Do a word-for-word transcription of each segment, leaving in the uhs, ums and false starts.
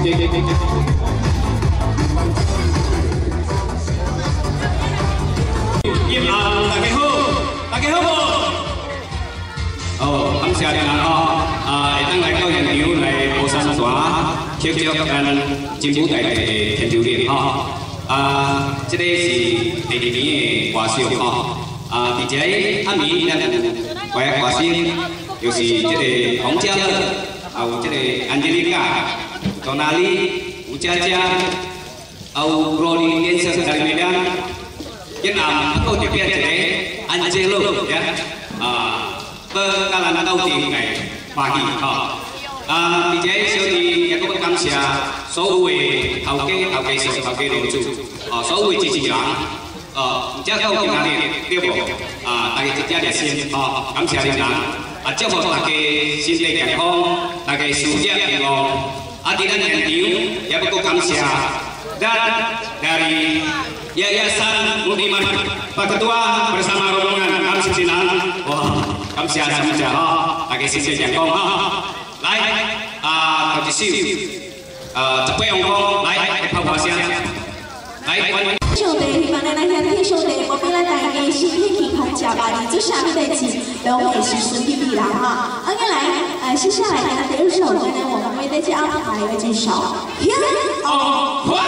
叶啊，大家好，大家好不？哦，感谢您哦，啊，会当来到现场来高山团庆祝咱金舞台的天朝日吼。啊，这个是第二年的歌手吼。啊，而且暗暝咱有外歌星，就是这个洪嘉乐，还有这个安吉丽卡、多娜丽、吴佳佳，还有罗莉颜色在里面。今暗还特别一个安吉乐，啊，要甲咱斗阵来欢喜吼。啊，而且小弟也阁要感谢所有的头家、头家叔、头家楼主，哦，所有的支持人，哦，唔只到今仔日对无？啊，大家一只热心，哦，感谢恁人，啊，祝福大家身体健康，大家事业平安。啊，伫咱现场也要阁感谢咱dari Yayasan Muniman Pak Ketua bersama rombongan kami pimpinan. Wah, kami siap saja, oh, pakai sisi jangkong, oh, 来，啊，头一首，呃，十八阳光，来，泡泡声，来，欢迎。 兄弟，希望咱来兄弟兄弟，我们来大家身体健康，吃饱，你做啥物代志，拢会是顺利的啦哈。OK， 来，呃，接下来呢，第二首歌呢，我们为大家安排了这首《Hero of Fire》。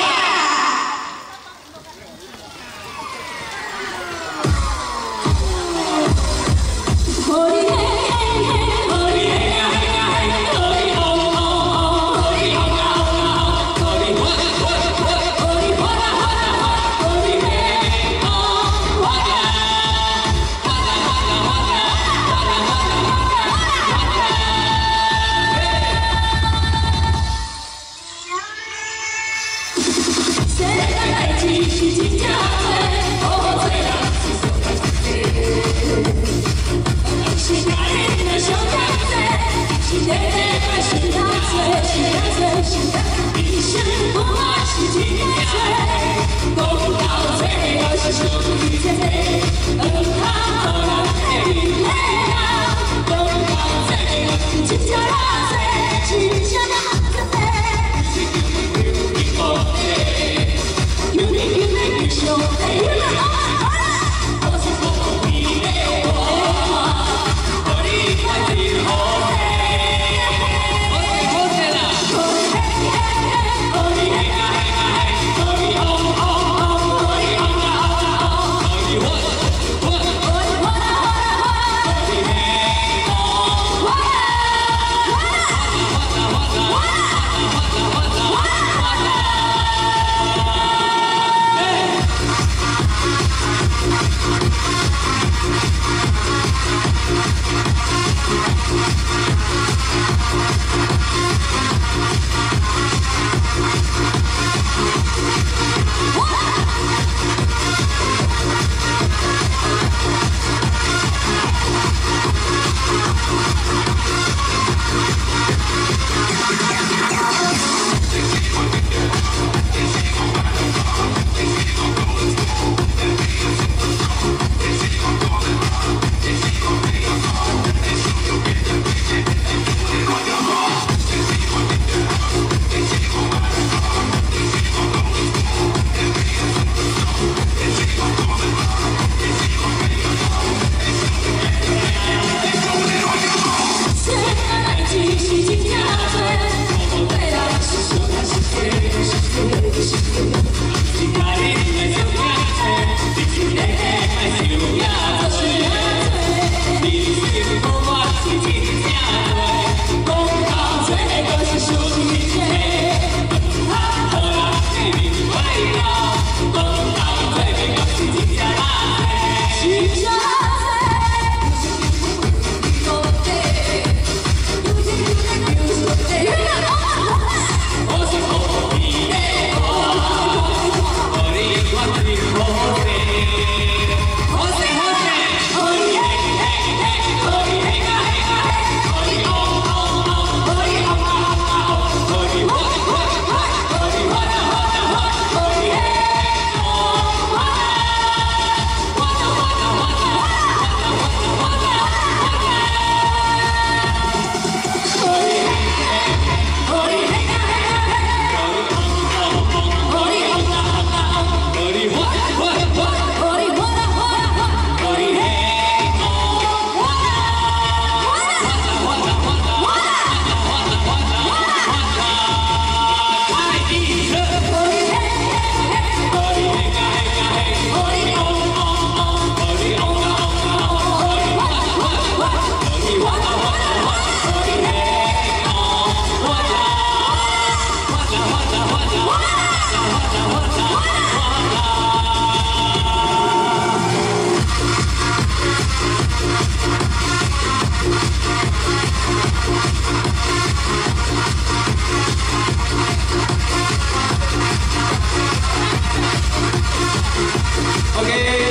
What?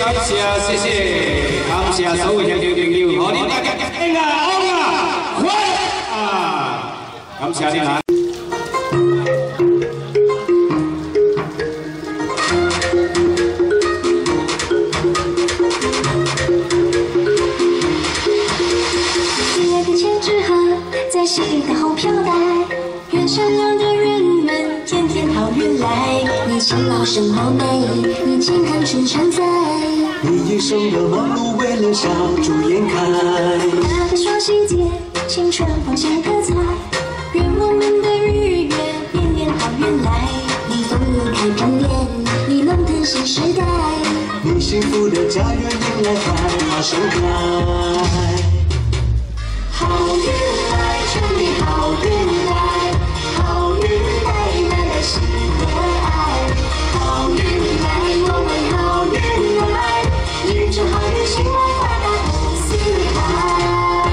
感谢，谢谢，感谢所有现场朋友，和恁大家平安好啊，快啊！感谢恁啊！ 在心的后飘带，愿善良的人们天天好运来。你勤劳生活美，你健康春常在。 你一生的忙碌为了小猪眼开。 那个双喜节，青春丰盛喝彩。愿我们的日月年年好运来。你风路开平脸，你龙腾新时代。 你幸福的家园迎来花花盛开。 好运来，祝你好运来，好运来，满满喜和爱。好运来，我们好运来，迎着好运兴来，发达红四海。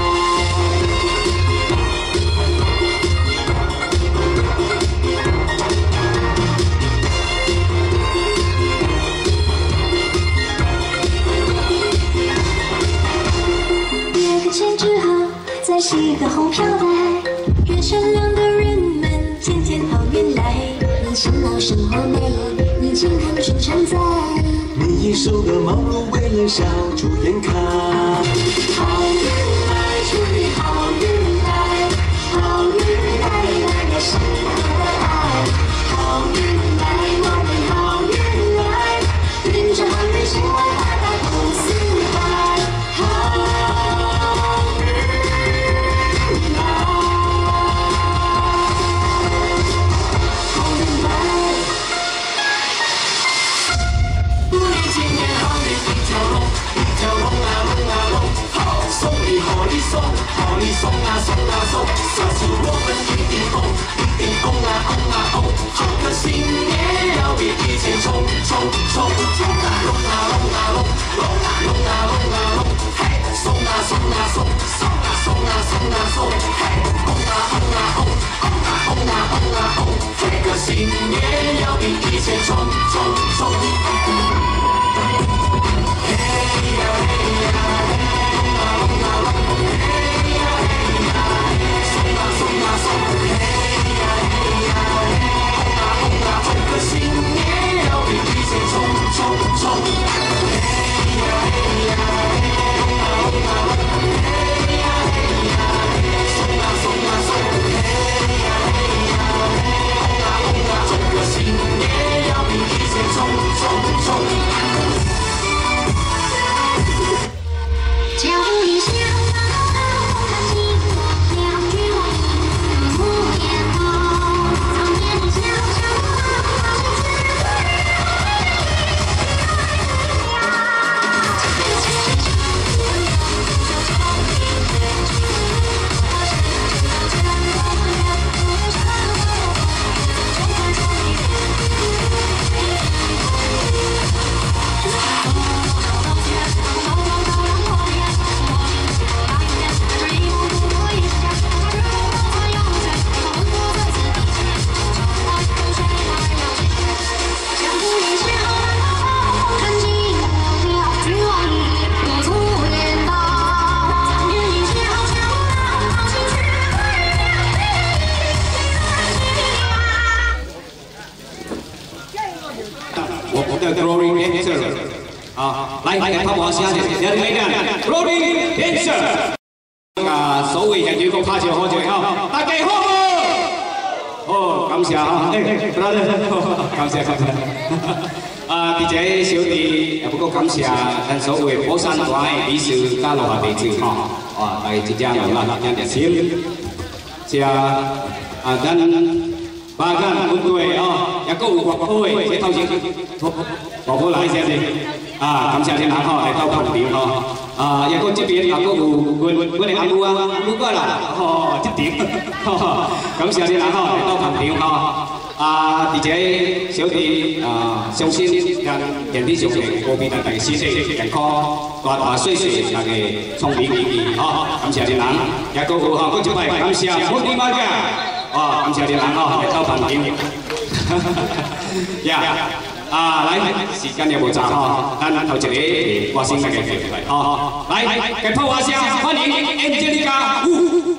别个钱之后。 在喜和红飘带，愿善良的人们天天好运来。你勤劳生活美，你健康春常在。 你一生的忙碌为了小猪眼开。 好运来，祝你好运来，好运来，满满喜和爱。好运来，我们好运来，迎着好运兴来，发达红四海。好。 送，好运送啊送啊送，小猪我们一定红，一定红啊红啊红，这个新年要比以前冲冲冲，冲啊冲啊冲啊冲，冲啊冲啊冲啊冲，嘿，送啊送啊送，送啊送啊送啊送，嘿，红啊红啊红，红啊红啊红啊红，这个新年要比以前冲冲冲，嘿呀嘿呀嘿。 新年要比以前冲冲冲！嘿呀嘿呀嘿呀！嘿呀嘿呀嘿，送啊送啊送！嘿呀嘿呀嘿，这个新年要比以前冲冲冲！脚步一响，看尽了愿望一幕烟光，藏念的小小。 Glory Dancer 啊，来来，拍我声先，来来来 ，Glory Dancer 啊，所谓现场拍照好者哈，大家好不？好，感谢哈，哎，brother， 感谢感谢。啊，伫这小弟也不过感谢咱所有宝山团的理事加落下弟子哈，哇，来一只牛啦，两条心，这啊，咱。 巴干本队哦，也够有活泼的，这头前活泼来先先，啊，感谢恁阿吼来到旁边吼，啊，也够这边也够有阮阮的阿母啊，阿母过来，吼，这边，吼，感谢恁阿吼来到旁边吼，啊，伫这小弟啊，相信咱天地上的无比咱大家身体健康，大大岁岁大家聪明伶俐，吼，感谢恁人，也够有吼，搁一摆感谢福利马甲。 哦，感谢你人哦，来到旁边。呀， 啊，来，时间也无长吼，咱头一个歌星来个叫出来吼，来，给破花声，欢迎 Angelica Wu。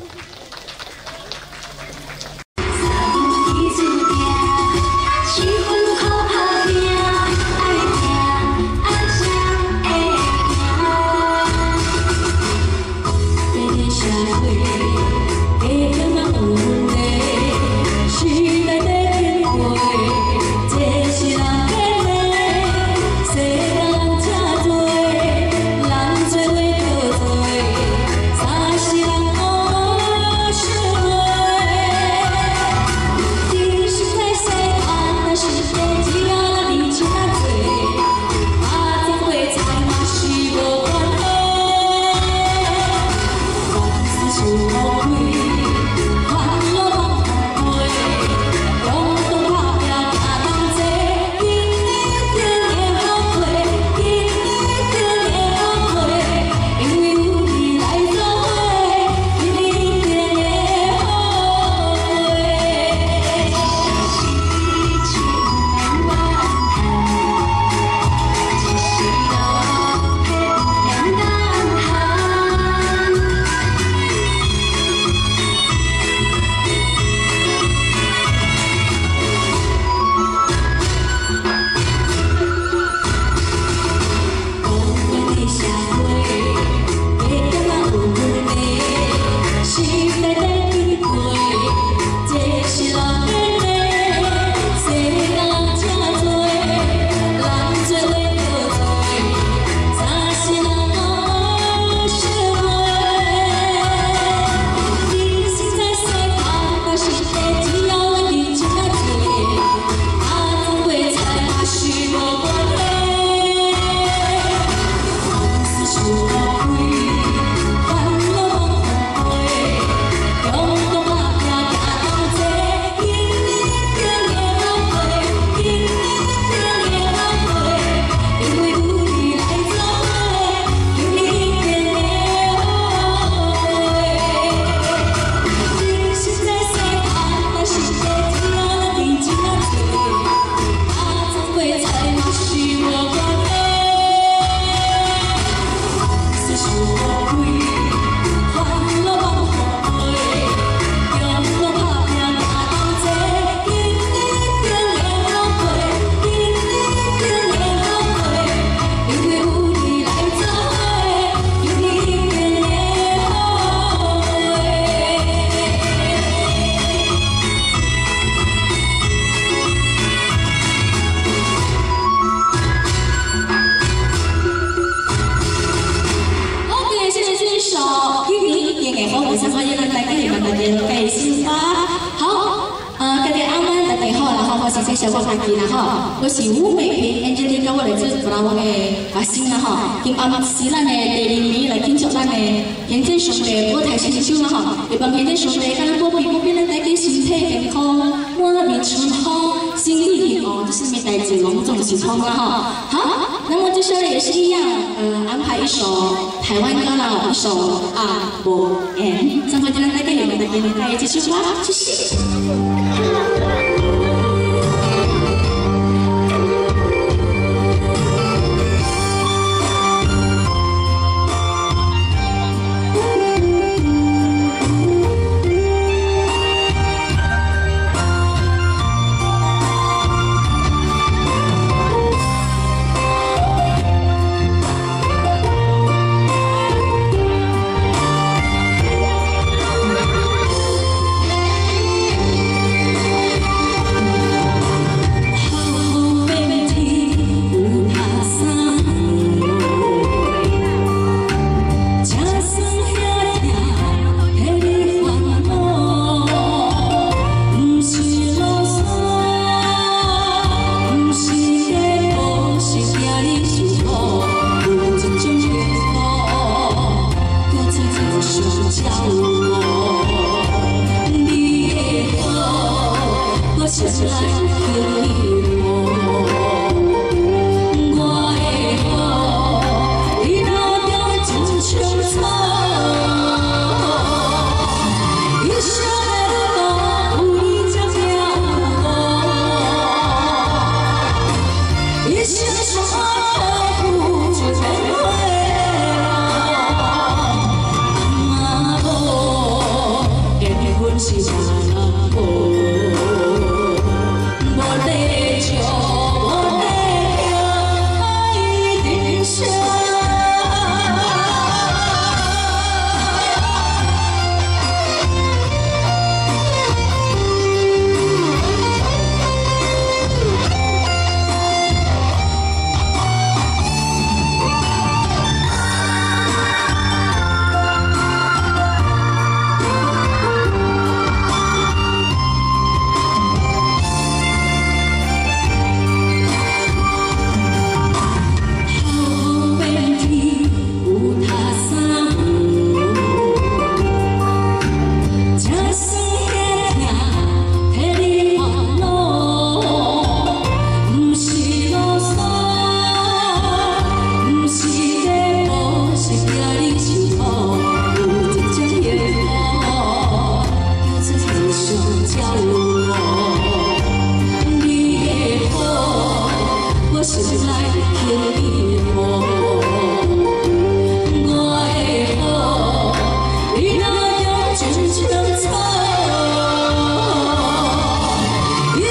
小我开机啦吼，我是吴美萍 Angelica， 我来自布拉我的发声啦吼。今暗是咱的第二名来庆祝咱的现在上的舞台新秀啦吼。一般现在上的敢若保庇保庇咱大家身体健康，满面春风，心意平安，这是咩代志隆重是通啦吼。好，那么接下来也是一样，呃，安排一首台湾歌啦，一首啊不言，上回就让大家有们大家大家继续吧，谢谢。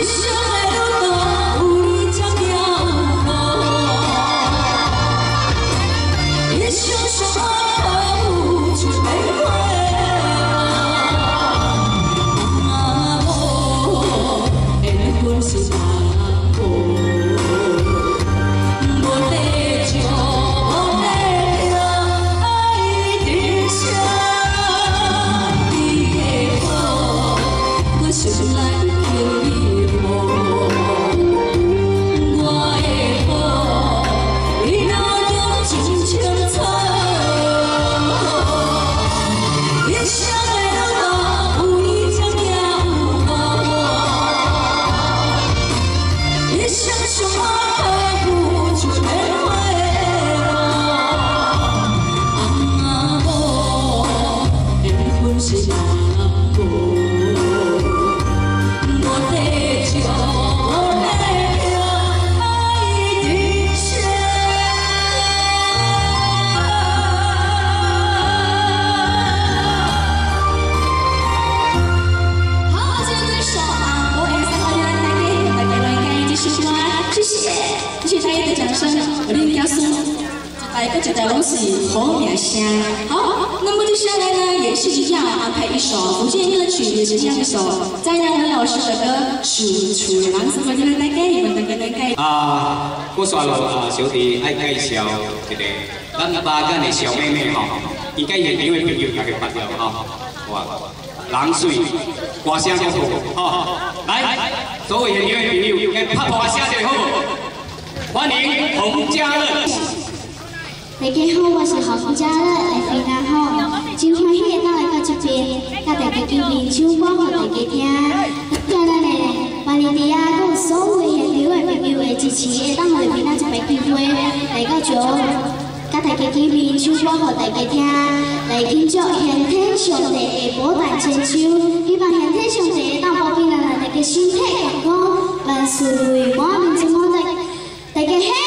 来个绝对拢是好名声。好，那么接下来呢，也是一样安排一首福建歌曲，也是这样一首张扬文老师的歌《楚楚的人》，所以今日大家你们大家大家。 啊，我刷落啊，小弟爱介绍一个咱巴干的小妹妹吼，应该现场的朋友大家捌了吼，哇，人水，歌声够好，吼，来，所有现场的朋友，应该拍拍声一下好不？欢迎洪嘉乐。 大家好，我是洪嘉乐，来非常好，真欢喜会当来到这边，甲大家见面唱歌，互大家听。当然嘞，万里地啊，佮有所有现场的朋友的支持，会当互大家这边机会来到这，甲大家见面唱歌，互大家听，来庆祝先天上帝的宝诞千秋。希望先天上帝当保庇咱大家身体健康，万事如意，满面春风的，大家嘿。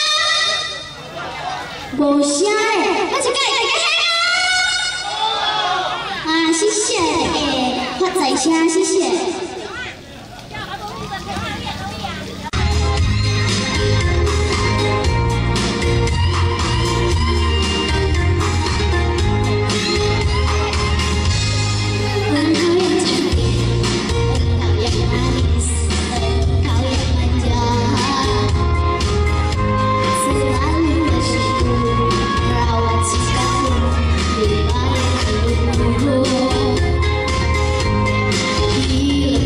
无声嘞，我就介大家嗨啊！谢谢大家发财声，谢谢。 You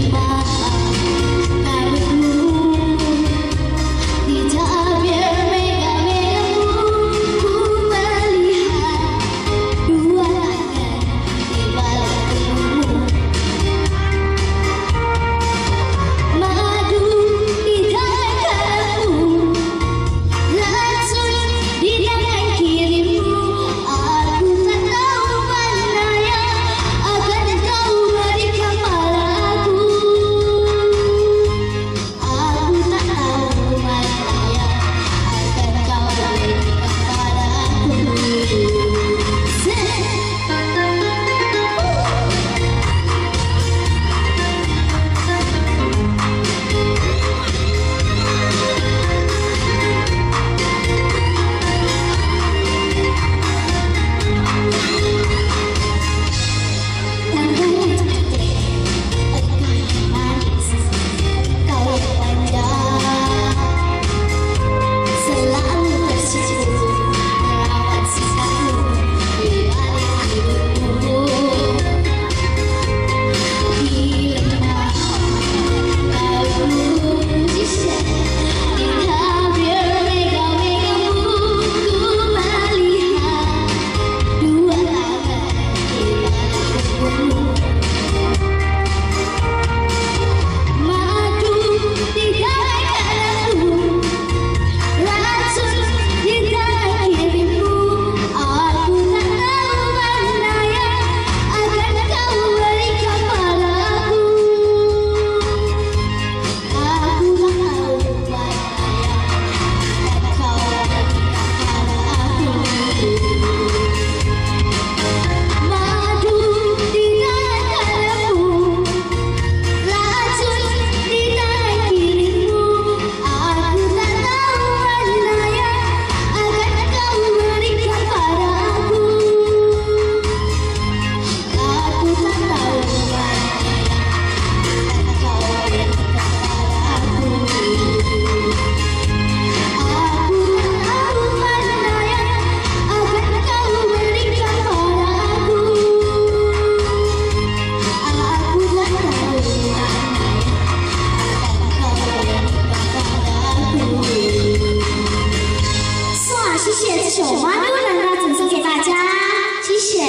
首《马路人》要赠送给大家，谢谢。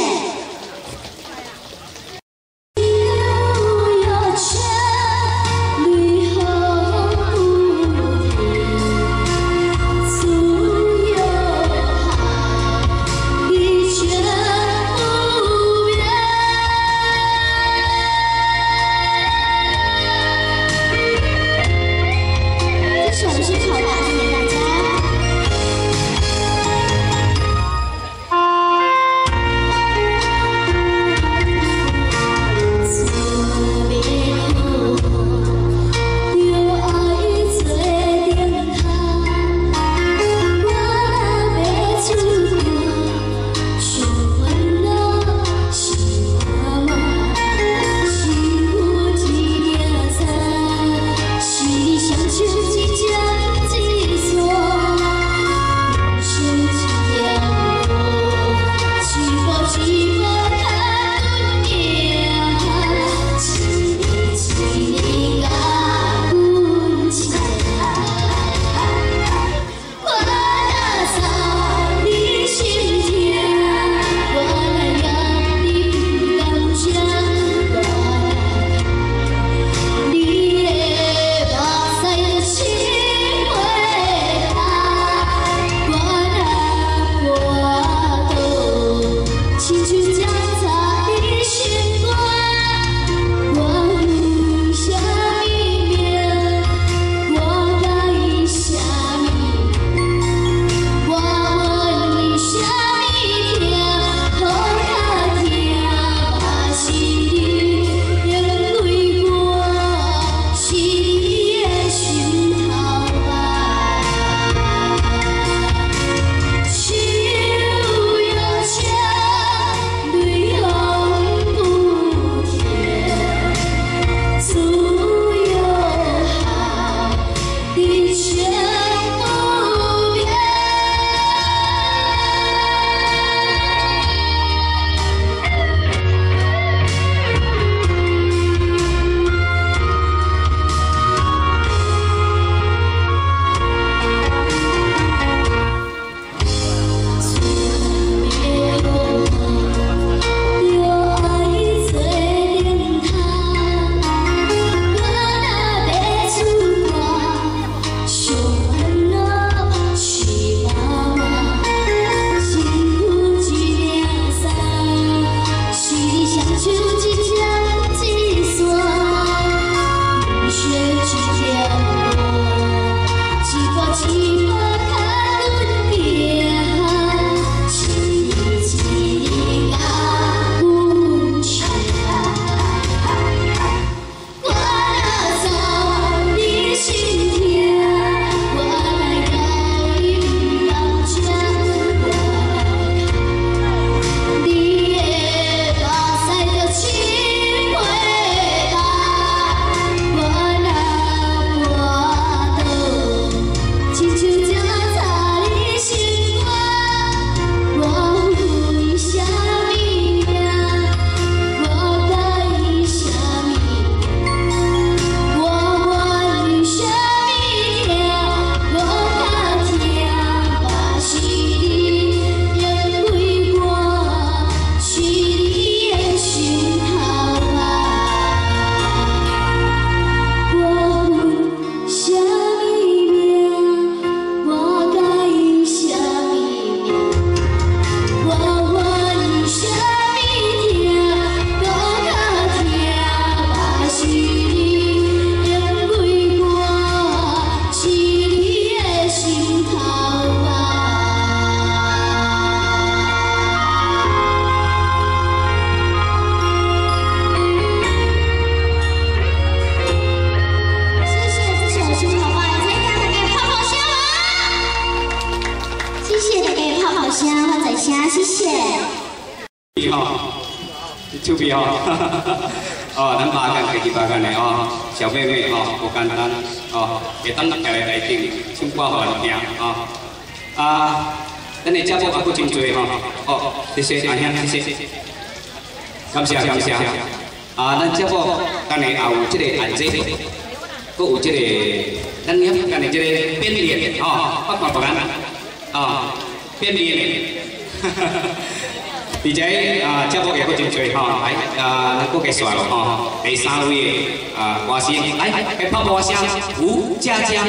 手臂哦，哦，咱八竿家己八竿的哦，小妹妹哦，不简单哦，会当家来来顶，唱歌互人听哦。啊，咱的节目还佫真多吼，哦，谢谢阿兄，谢谢，感谢感谢。啊，咱节目等下也有这个案子，佫有这个咱遐等下这个编练哦，八卦不干哦。 变面嘞。而且啊，节目也不真多吼，来啊，咱搁继续咯吼。第三位啊，歌星来，来泡泡声，吴佳佳。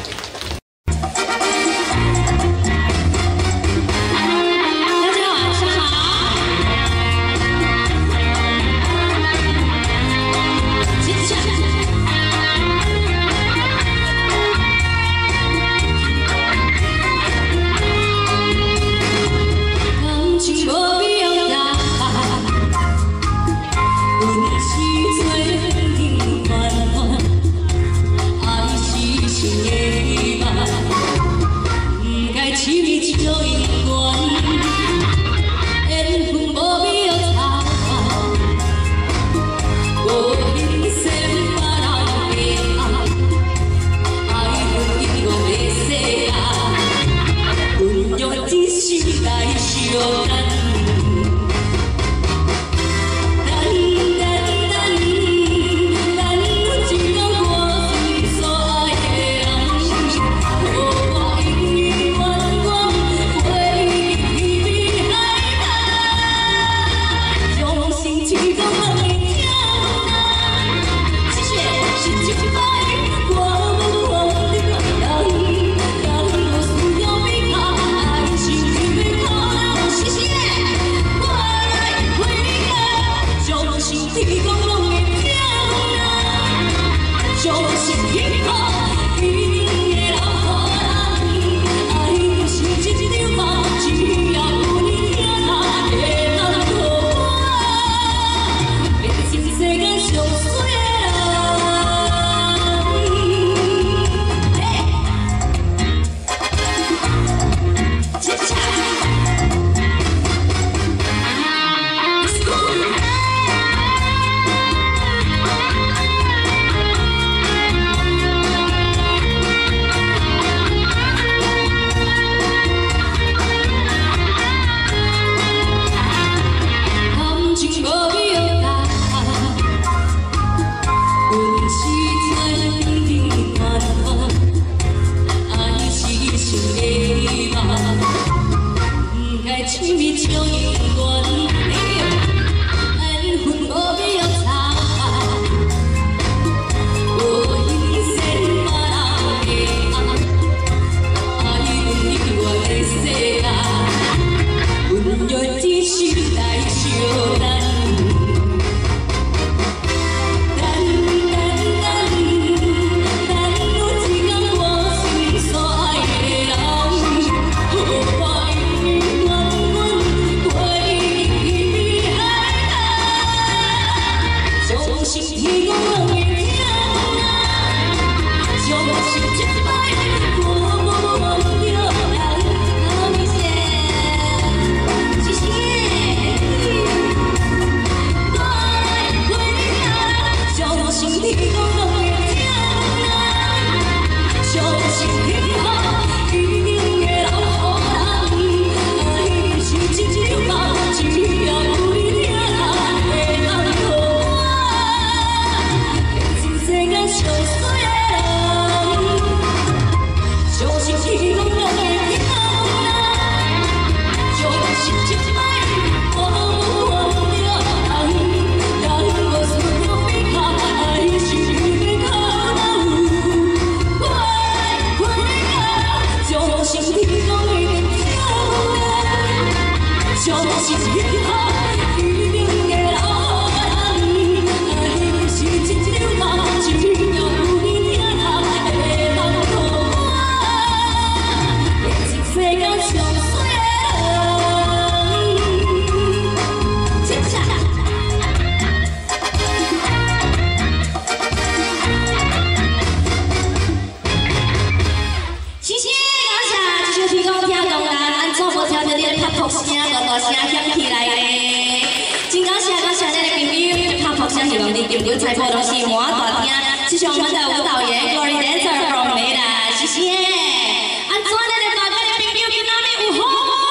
用阮采访都是满大听，谢谢我们的舞蹈员 Glory Dancer from 美兰，谢谢。安怎咱的大家的朋友今仔日有好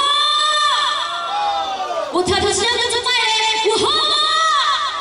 无？有听到声就出来咧，有好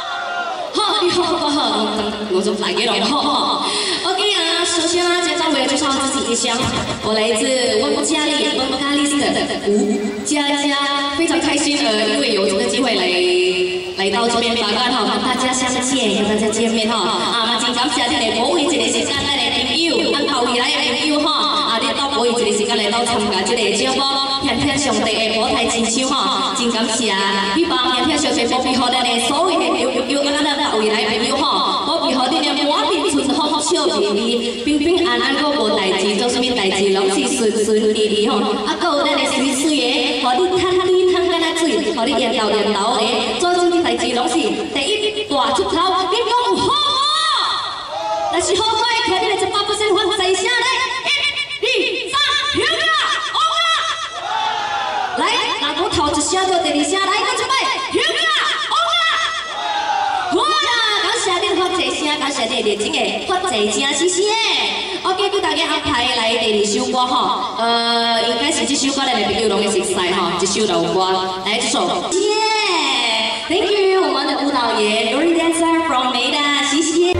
无？好，你好，我好，我我就来给侬好。OK 啊，首先啊，这张为就是绍自己一下，我来自温家里温咖喱的吴佳佳，非常开心呃，因为有这个机会来来到这边法官哈，跟大家相见，跟大家见面哈。啊，嘛真感谢你哋宝贵一个时间，咱的朋友，啊后未来的朋友哈，啊你到宝贵一个时间来到参加这个节目，偏偏上帝的舞台亲手哈，真感谢。希望偏偏上帝保庇好咱的所有的朋友，啊咱的未来朋友哈，保庇好你的满面春风笑眯眯，平平安安个无代志，做什么代志拢是顺顺利利吼。啊，还有咱的水水的，互你趁水趁干那水，互你沿道沿道的，做什么代志拢是第一大出头。你讲有好无？若是好我会听你的一百 percent 发财声嘞！一、二、三，停啊！好啊！来，若我头一声到第二声，来，我准备停啊！好啊！好啦，感谢你发财声，感谢你热情的发财声，谢谢。OK， 给大家安排来第二首歌哈，呃，应该是这首歌咱的朋友拢会熟悉哈，这首老歌，来这首。耶 ，Thank you， 我们的舞蹈员 Glory Dancer from Meda， 谢谢。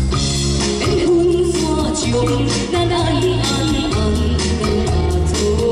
那那一安安跟阿祖。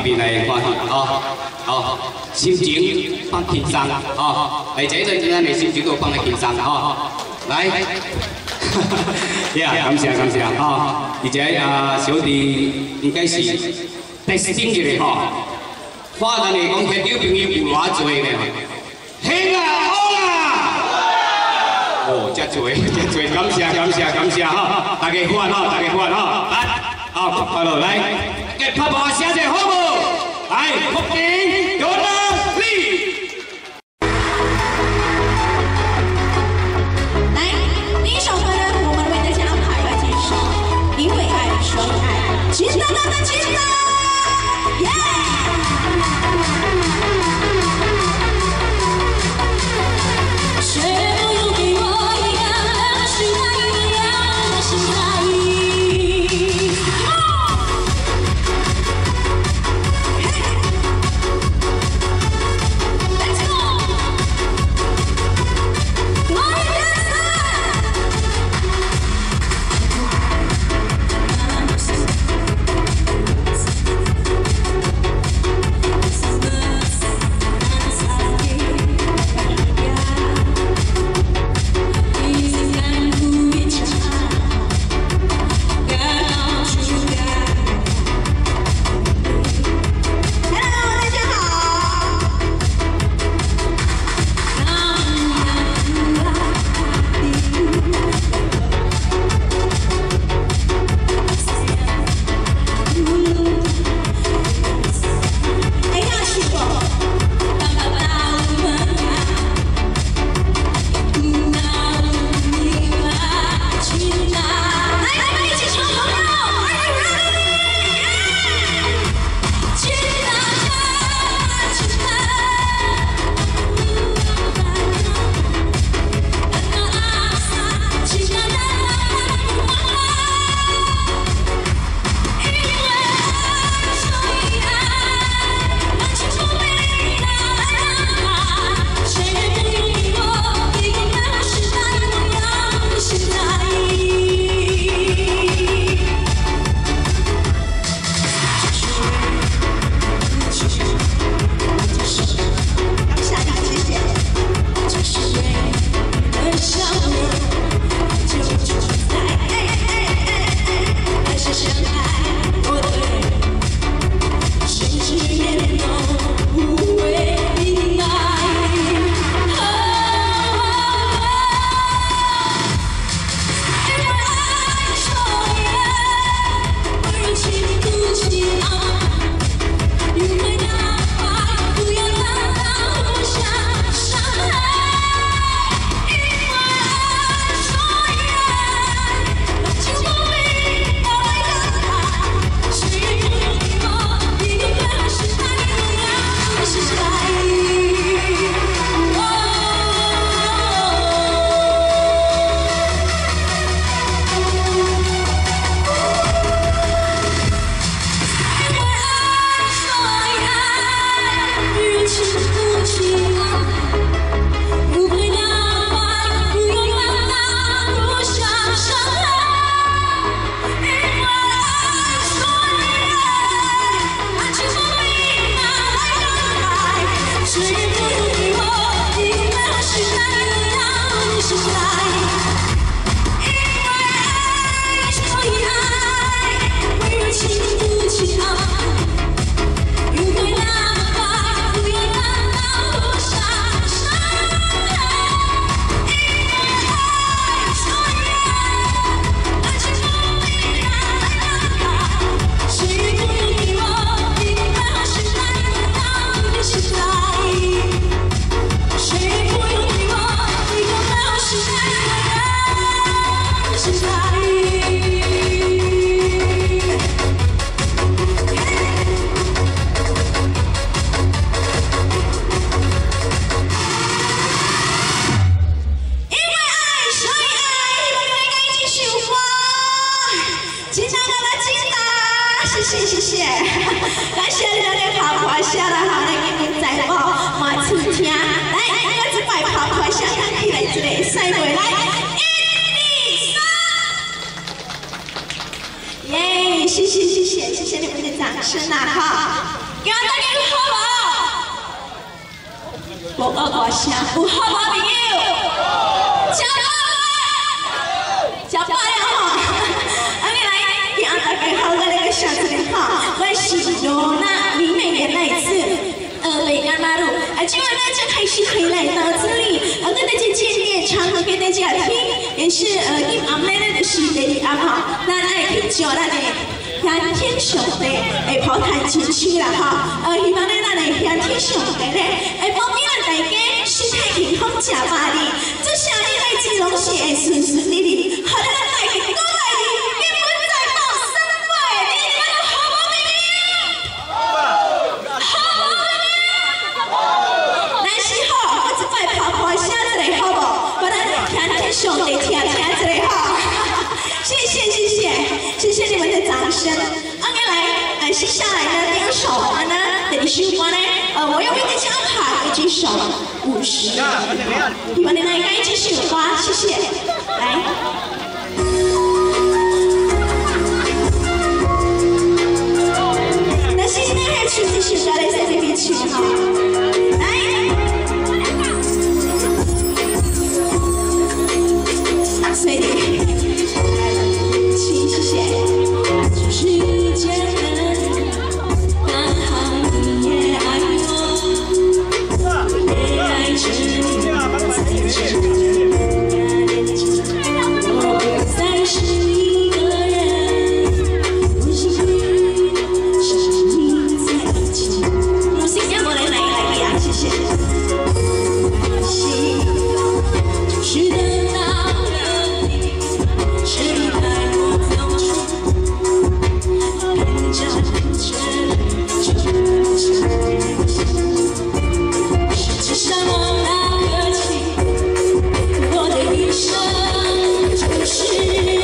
面来欢喜哦，哦，心情放轻松哦，来这一阵咱的心情都放在轻松哦，来，呀，感谢感谢哦，而且啊，小弟应该是第四顶一个吼，看咱的讲天友朋友有偌济呢，兄啊，好啊！哦，真多，真多，感谢感谢感谢哈，大家欢哈，大家欢哈，来，好，快乐来，给拍拍写者好无？来，福建有能力。 来，第一首歌呢，我们为大家安排了这首《因为爱所以爱》，请大家的请到，耶！谁都有给我一样的时代，一样的时代。Let's go！ Glory Hello， 大家好。哎呀，师傅，来，来，来，一起唱朋友 ，Are you ready？ 请大家，请大谢谢谢谢，感谢咱的跑跑下来哈，来给您在我马次听，来，我只摆跑跑下来起来一个赛回来，一、二、三，耶！谢谢谢谢谢谢你们的掌声呐哈！ 无我大声，有好无朋友？吃饱未？吃饱了吼。安尼来，听大家好，我来个上一个哈，我是罗娜李美莲来自呃北安马路，啊，今晚呢就开始回来到这里，呃跟大家见面，唱歌给大家听，也是呃今暗暝呢就是第二暗哈，咱爱去叫咱的。向天上帝会跑弹进去啦哈！呃，希望咧咱会向天上帝咧会保庇咱大家身体健康、食饱哩，做啥物代志拢是会顺顺利利，互咱大家过来哩，根本在到三百，你们都好无朋友？好无朋友？但是吼，我一摆拍拍声一个好无？我咱向天上帝听听一个吼。谢谢谢谢谢谢你们的掌声。OK， 来，呃，接下来呢，第二首歌呢，第二首歌呢，呃，我要为大家安排这首五十年，希望你们该继续花，谢谢。来，那现在还曲子是谁来在这边曲哈？来。所以。谢谢，这世间人，刚好你也爱我，我也爱着你，在这里感觉，我不再是一个人，我心里是你在一起。我新加坡来来来呀，谢谢。心就是等到了你，是离开我。世上我那个情，我的一生就是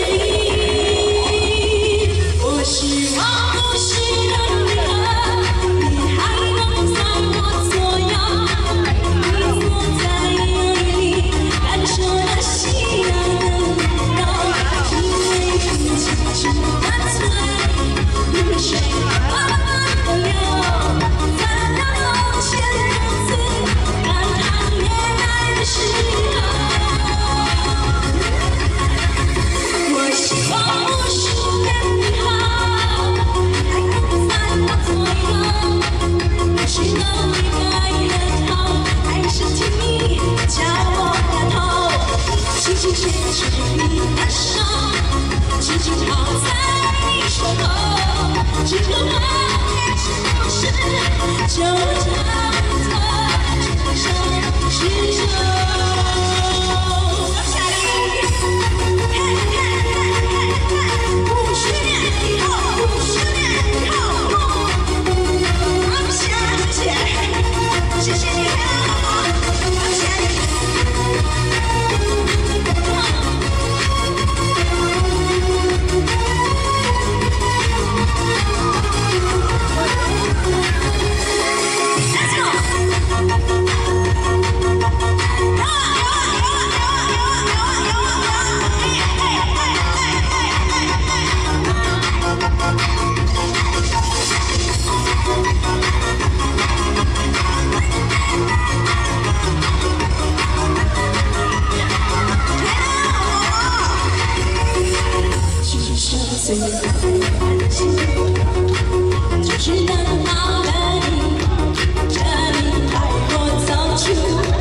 你。我希望故事的你和你还能在我左右，你我在夜里感受那夕阳的温柔，因为平静只干脆。雨水慢慢的流，在那从前日子感叹恋爱的时候，我希望无数个你好，还能在我左右，也许能离开的好，还是听你叫我的头，轻轻牵着你的手，紧紧靠在你手头。只有那天是不是就这样的生是手？下一嘿嘿嘿嘿嘿，五十年以后，五十年以后，好，谢谢，谢谢你好，谢谢你。就是等到了你，这里带我走出，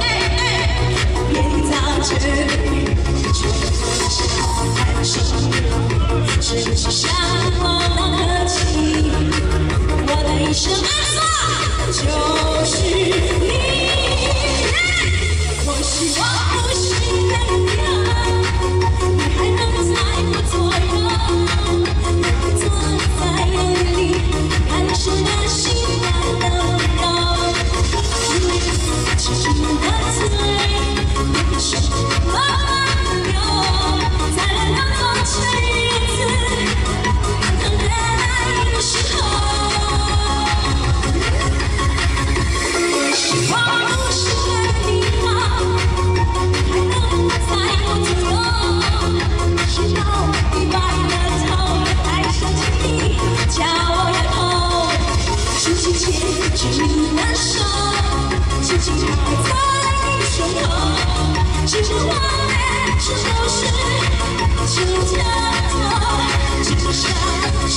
别到这里，就是好感受，只是向往那个情，我的一生没错，就是你。我希望不是那样，你还能在我左右。坐在夜里，感受那夕阳的温柔，痴痴的醉，眼水慢慢流，在那从前日子，等恋爱的时候，我希望不是对你好，还能在。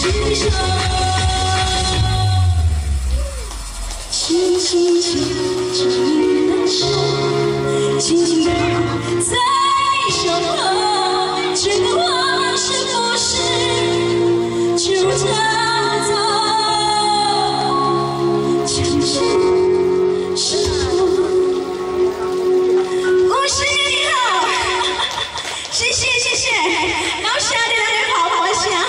轻轻牵着你的手，轻轻地在守候，这个我是不是就这样走？城市是我，五十年以后，谢谢谢谢，老乡的人好我想。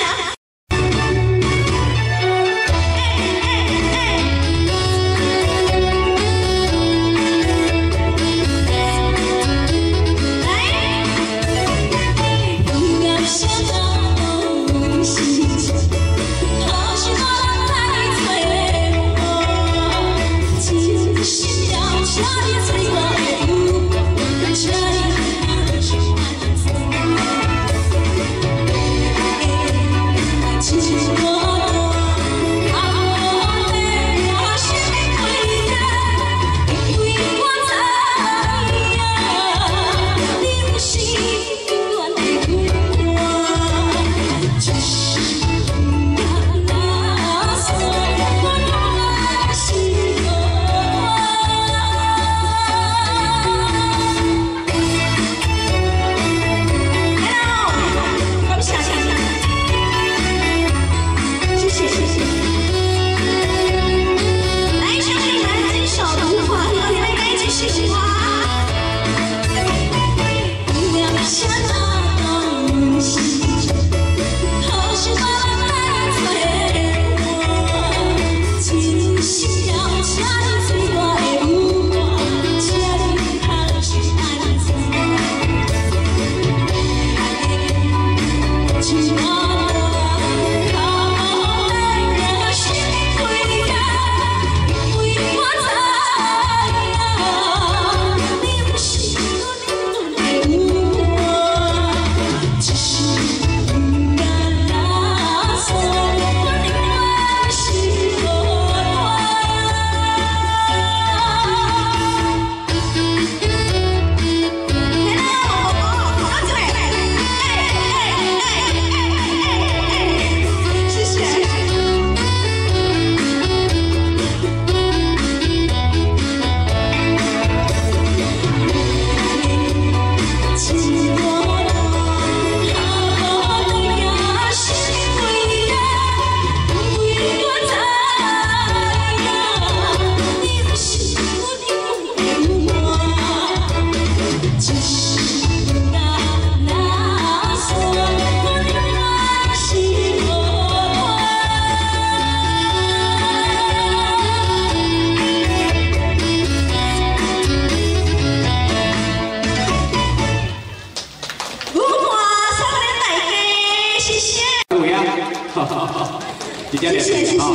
谢谢谢谢。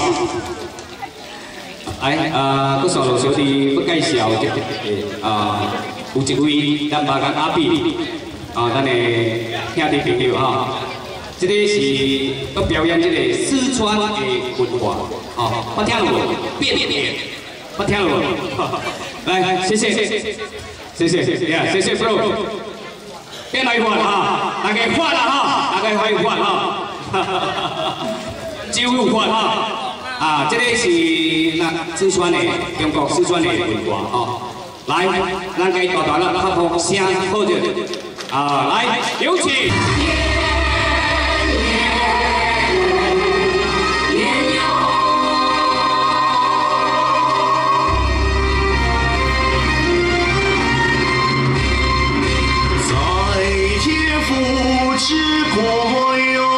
哎，呃，各位小弟不介绍，啊，有一位咱马家阿碧，啊，咱的兄弟朋友哈，这个是要表演这个四川的文化，啊，我听了无？变变，我听了无？来，谢谢，谢谢，谢谢 bro， 变来换哈，大家换啦哈，大家欢迎换哈。酒款哈，啊，这个是咱四川的中国四川的文化哦。来，咱给大大了拍拍声好着，啊，来，有请。 在天父之国哟。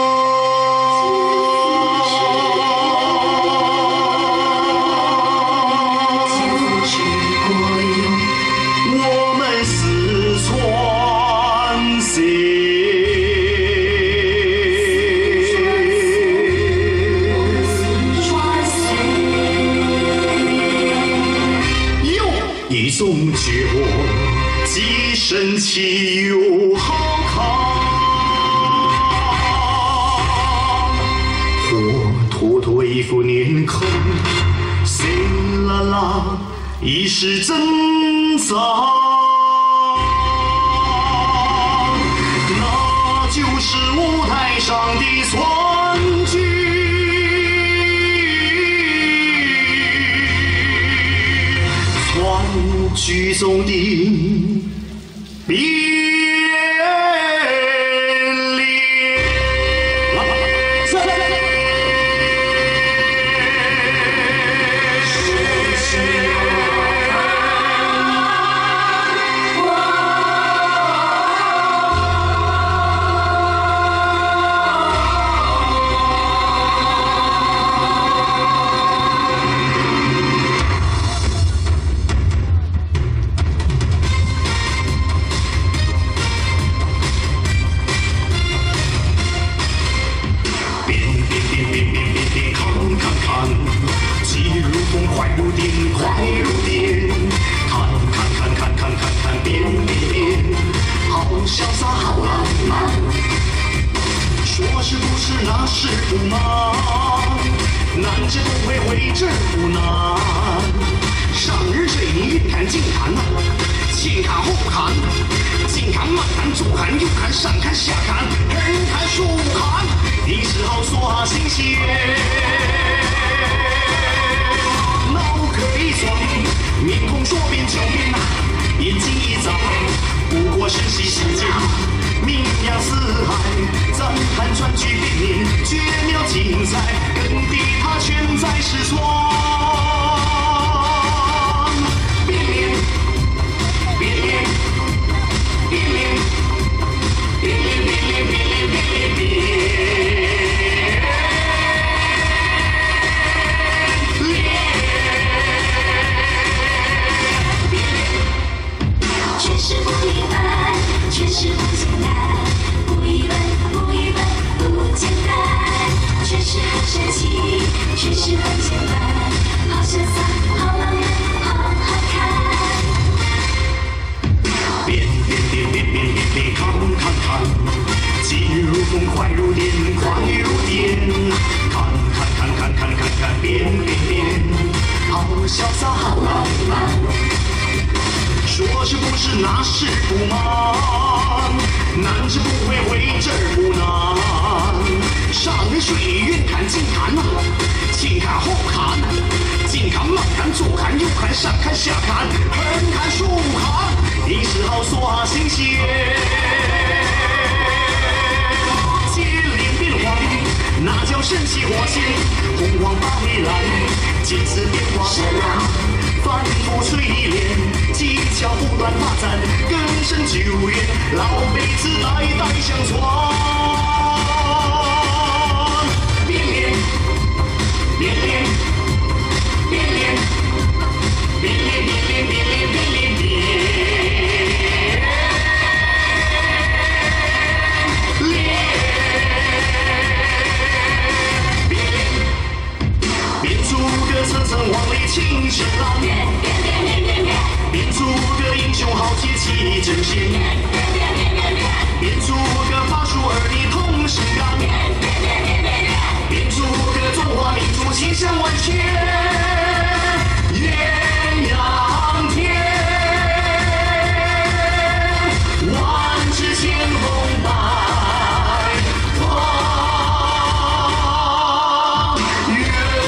一种酒，既神奇又好看。活脱脱一副脸孔，谁啦啦已是真脏。那就是舞台上的川剧。 剧中的变脸。那是不难，难之不会会之不难。上日水泥运看近看呐，前看后看，近看慢看左看右看上看下看，横看竖看，你是好耍新鲜。脑壳一转，面孔说变就变呐，眼睛一眨，不过是息时间。名扬四海，赞叹川剧变脸，绝妙精彩，跟地他全在实传。变脸，变脸，变脸，变脸，变脸，变脸，变脸，变脸。全是不一般，全是不简单。不一般，不一般，不简单，确实很神奇，确实很简单，好潇洒，好浪漫，好好看。变变变变变变变，看看看，急如风，快如电，快如电，看看看看看看看，变变变，好潇洒，好浪漫。说是不是那是不难，难之不会会之不难。上人水远看近看呐，前看后看，近看慢看左看右看上看下看，横看竖看，你是好耍新鲜。接连变换，那叫神气活现，红黄八灰蓝，渐次变化闪亮。反复锤炼，技巧不断发展，根深久远，老辈子代代相传。变脸，变脸，变脸，变脸，变脸，变脸，变脸，变脸，变出个层层往里青石浪。变出个英雄豪杰气阵线，变出个法术儿女同心肝，变出个中华民族气象万千，艳阳天，万紫千红百花园。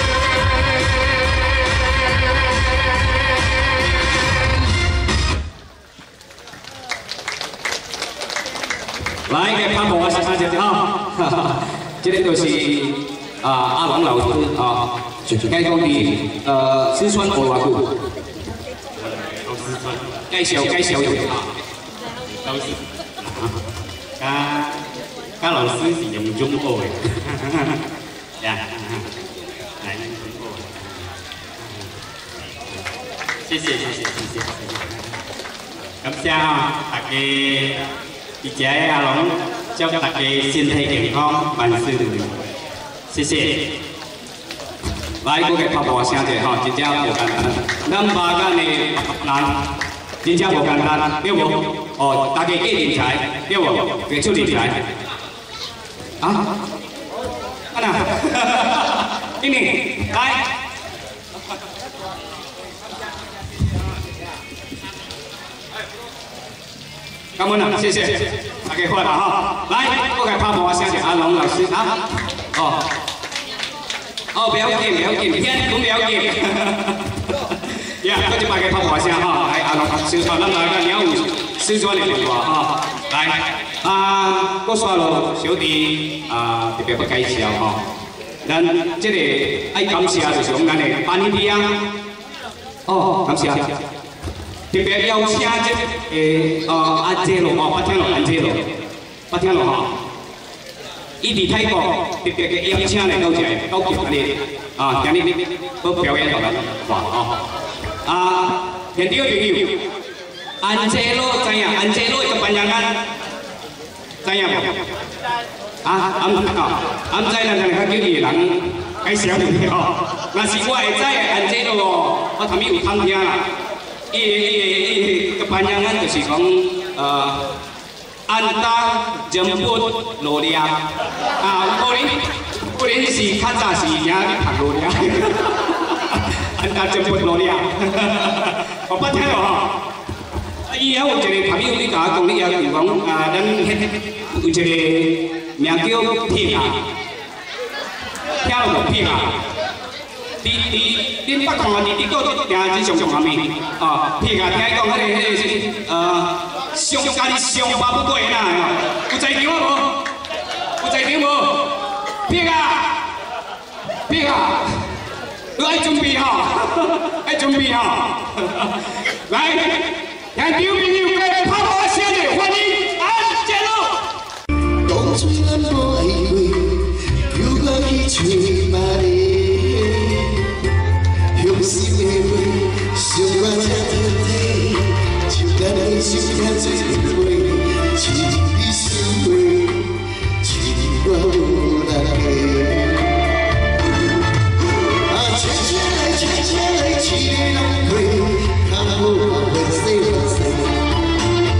来，给潘博先生介绍哈，这个就是啊阿龙老师啊，该讲的呃四川话话句，介绍介绍用啊， 老师，家家老师是用中国的，呀，来用中国的，谢谢谢谢谢谢谢谢，感謝大家。而且阿龍祝大家身體健康，萬事如意，謝謝。 來，我給拍播聲者吼，真正無簡單。咱巴干的人真正無簡單，對無？哦，大家計人才，對無？計出人才。啊？啊哪？英明，來。感恩啊，谢谢，大家快啦哈！来，我给拍播声是阿龙老师啊。哦，哦，不要紧，不要紧，天都不要紧。 呀，搁一摆个拍拍声吼，来阿龙，小传咱来个鸟有四川的电话吼，来啊，搁刷落小弟啊，特别要介绍吼，咱这个爱感谢就是讲咱的班弟啊，哦，感谢，特别邀请这诶呃阿姐咯吼，八天咯阿姐咯，八天咯吼。 伊伫泰国特别嘅邀请来到这高级安尼啊，今日要表演给咱看哦。啊，现场朋友，安姐罗知影？安姐罗一个班长啊，知影无？啊，俺啊，俺知咱咱较叫伊人介绍你吼。若是我会知嘅安姐罗哦，我头先有探听啦。伊伊伊个班长啊，就是讲呃。 安达人本罗列啊，可能可能是较早是名咧读罗列，安达人本罗列，我捌听过吼。以后有一个朋友你甲我讲，你也就讲啊，咱有一个名叫撇啊，听有无撇啊？伫伫恁北港啊，伫伫个定是上上下面啊，撇啊，听讲迄个迄个是呃。 上家己上巴不过啦，有在场无？有在场无？别啊！别啊！你爱准备吼，爱准备吼。来，让场朋友来拍拍声的，欢迎安杰路。当初咱无爱过，又我去找别个，用心的话，想我才天地。 咱的心也最珍贵，是你想过，是我无难的。啊，车车来，车车来，一个人过，较好别说别说。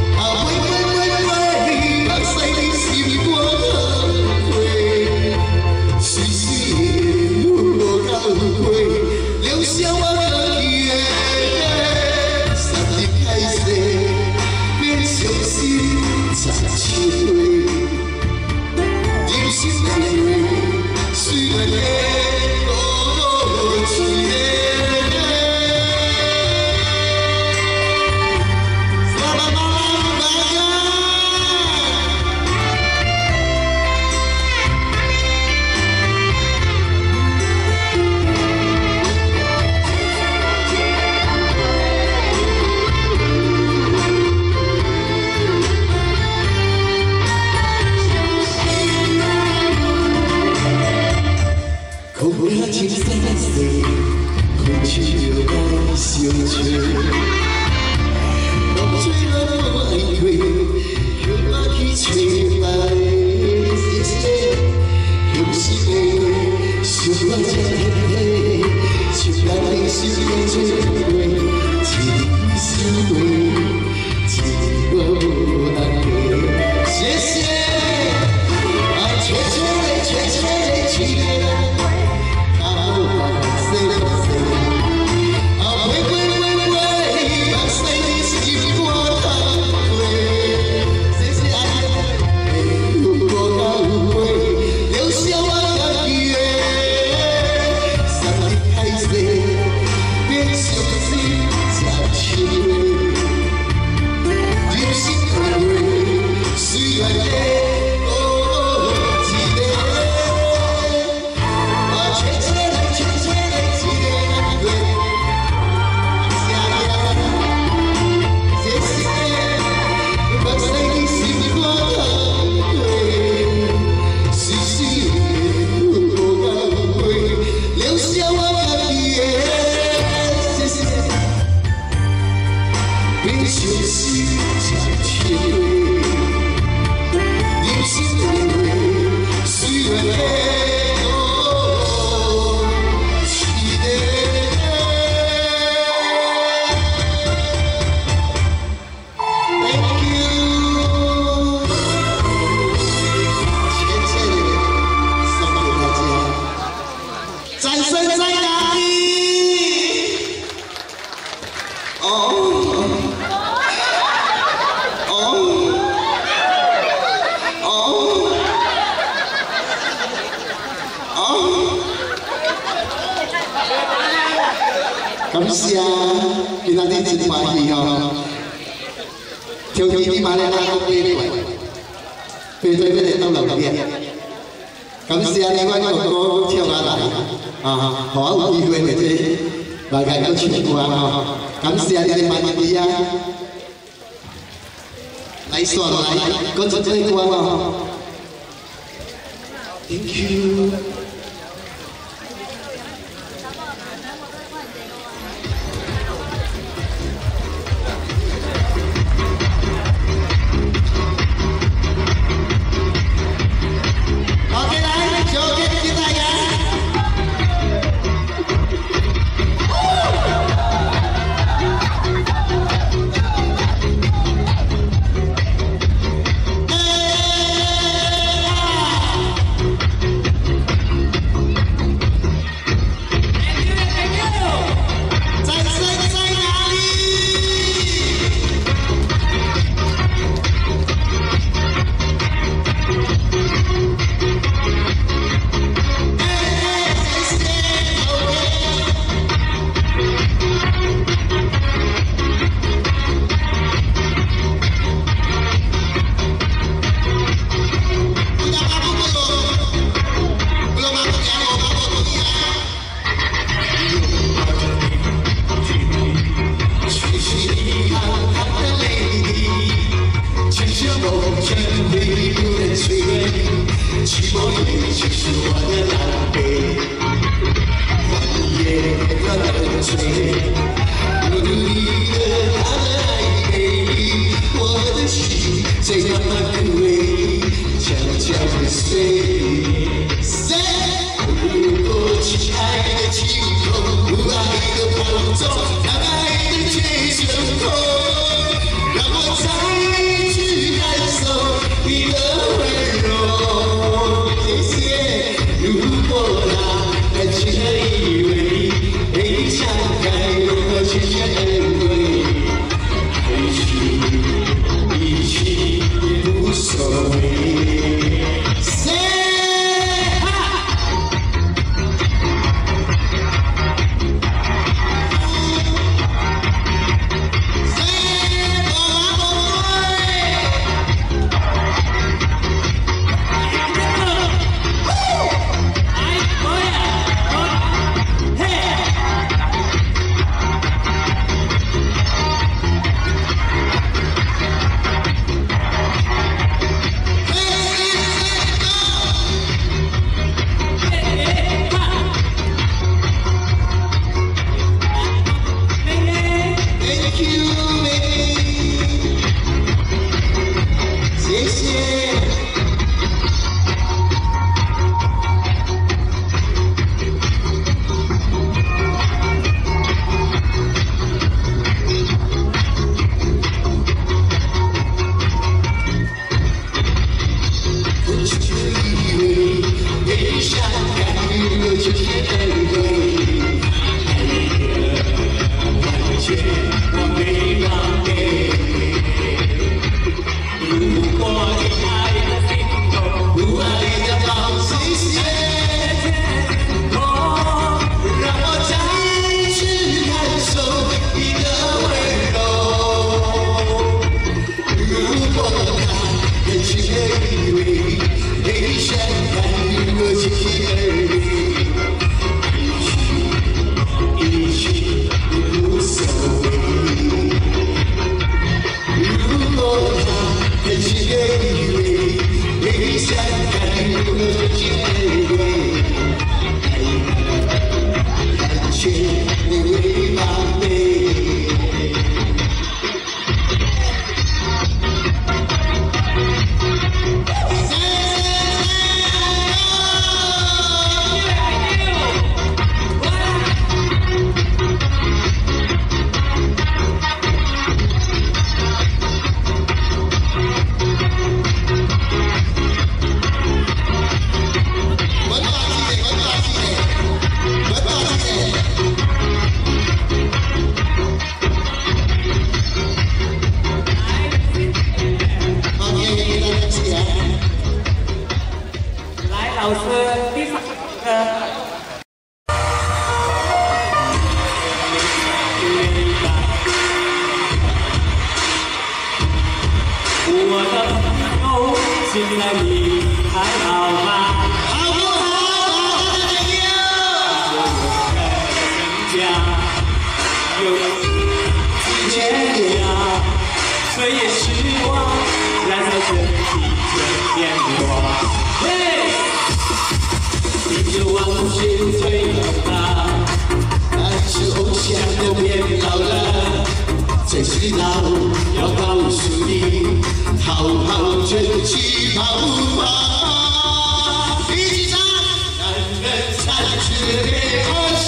感谢今仔日真欢喜吼，抽机你妈咧拉我飞过，飞飞飞到六点。感谢你阮哥哥跳下来，啊，互我有机会或者来家个唱歌吼。感谢你哋欢喜啊！来耍来，搁唱这歌吼。Thank you。 老师第三个。 来你还好吗？好不好？有几千年啊，岁月时光，燃烧着一片年华。嘿，你就往事最老大，但是偶像都变老了。最知道要告诉你，好好珍惜好吗？一起唱，男人才是烈火下。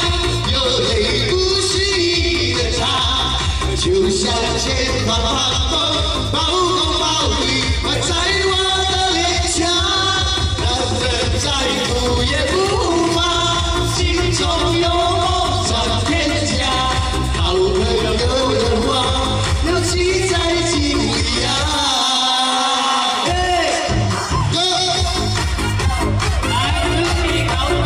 就像前方暴风暴风暴雨，我在我的脸颊，男人再苦也不怕，心中有梦闯天下，好朋友的话要记在心里啊。嘿，哥，来努力高分。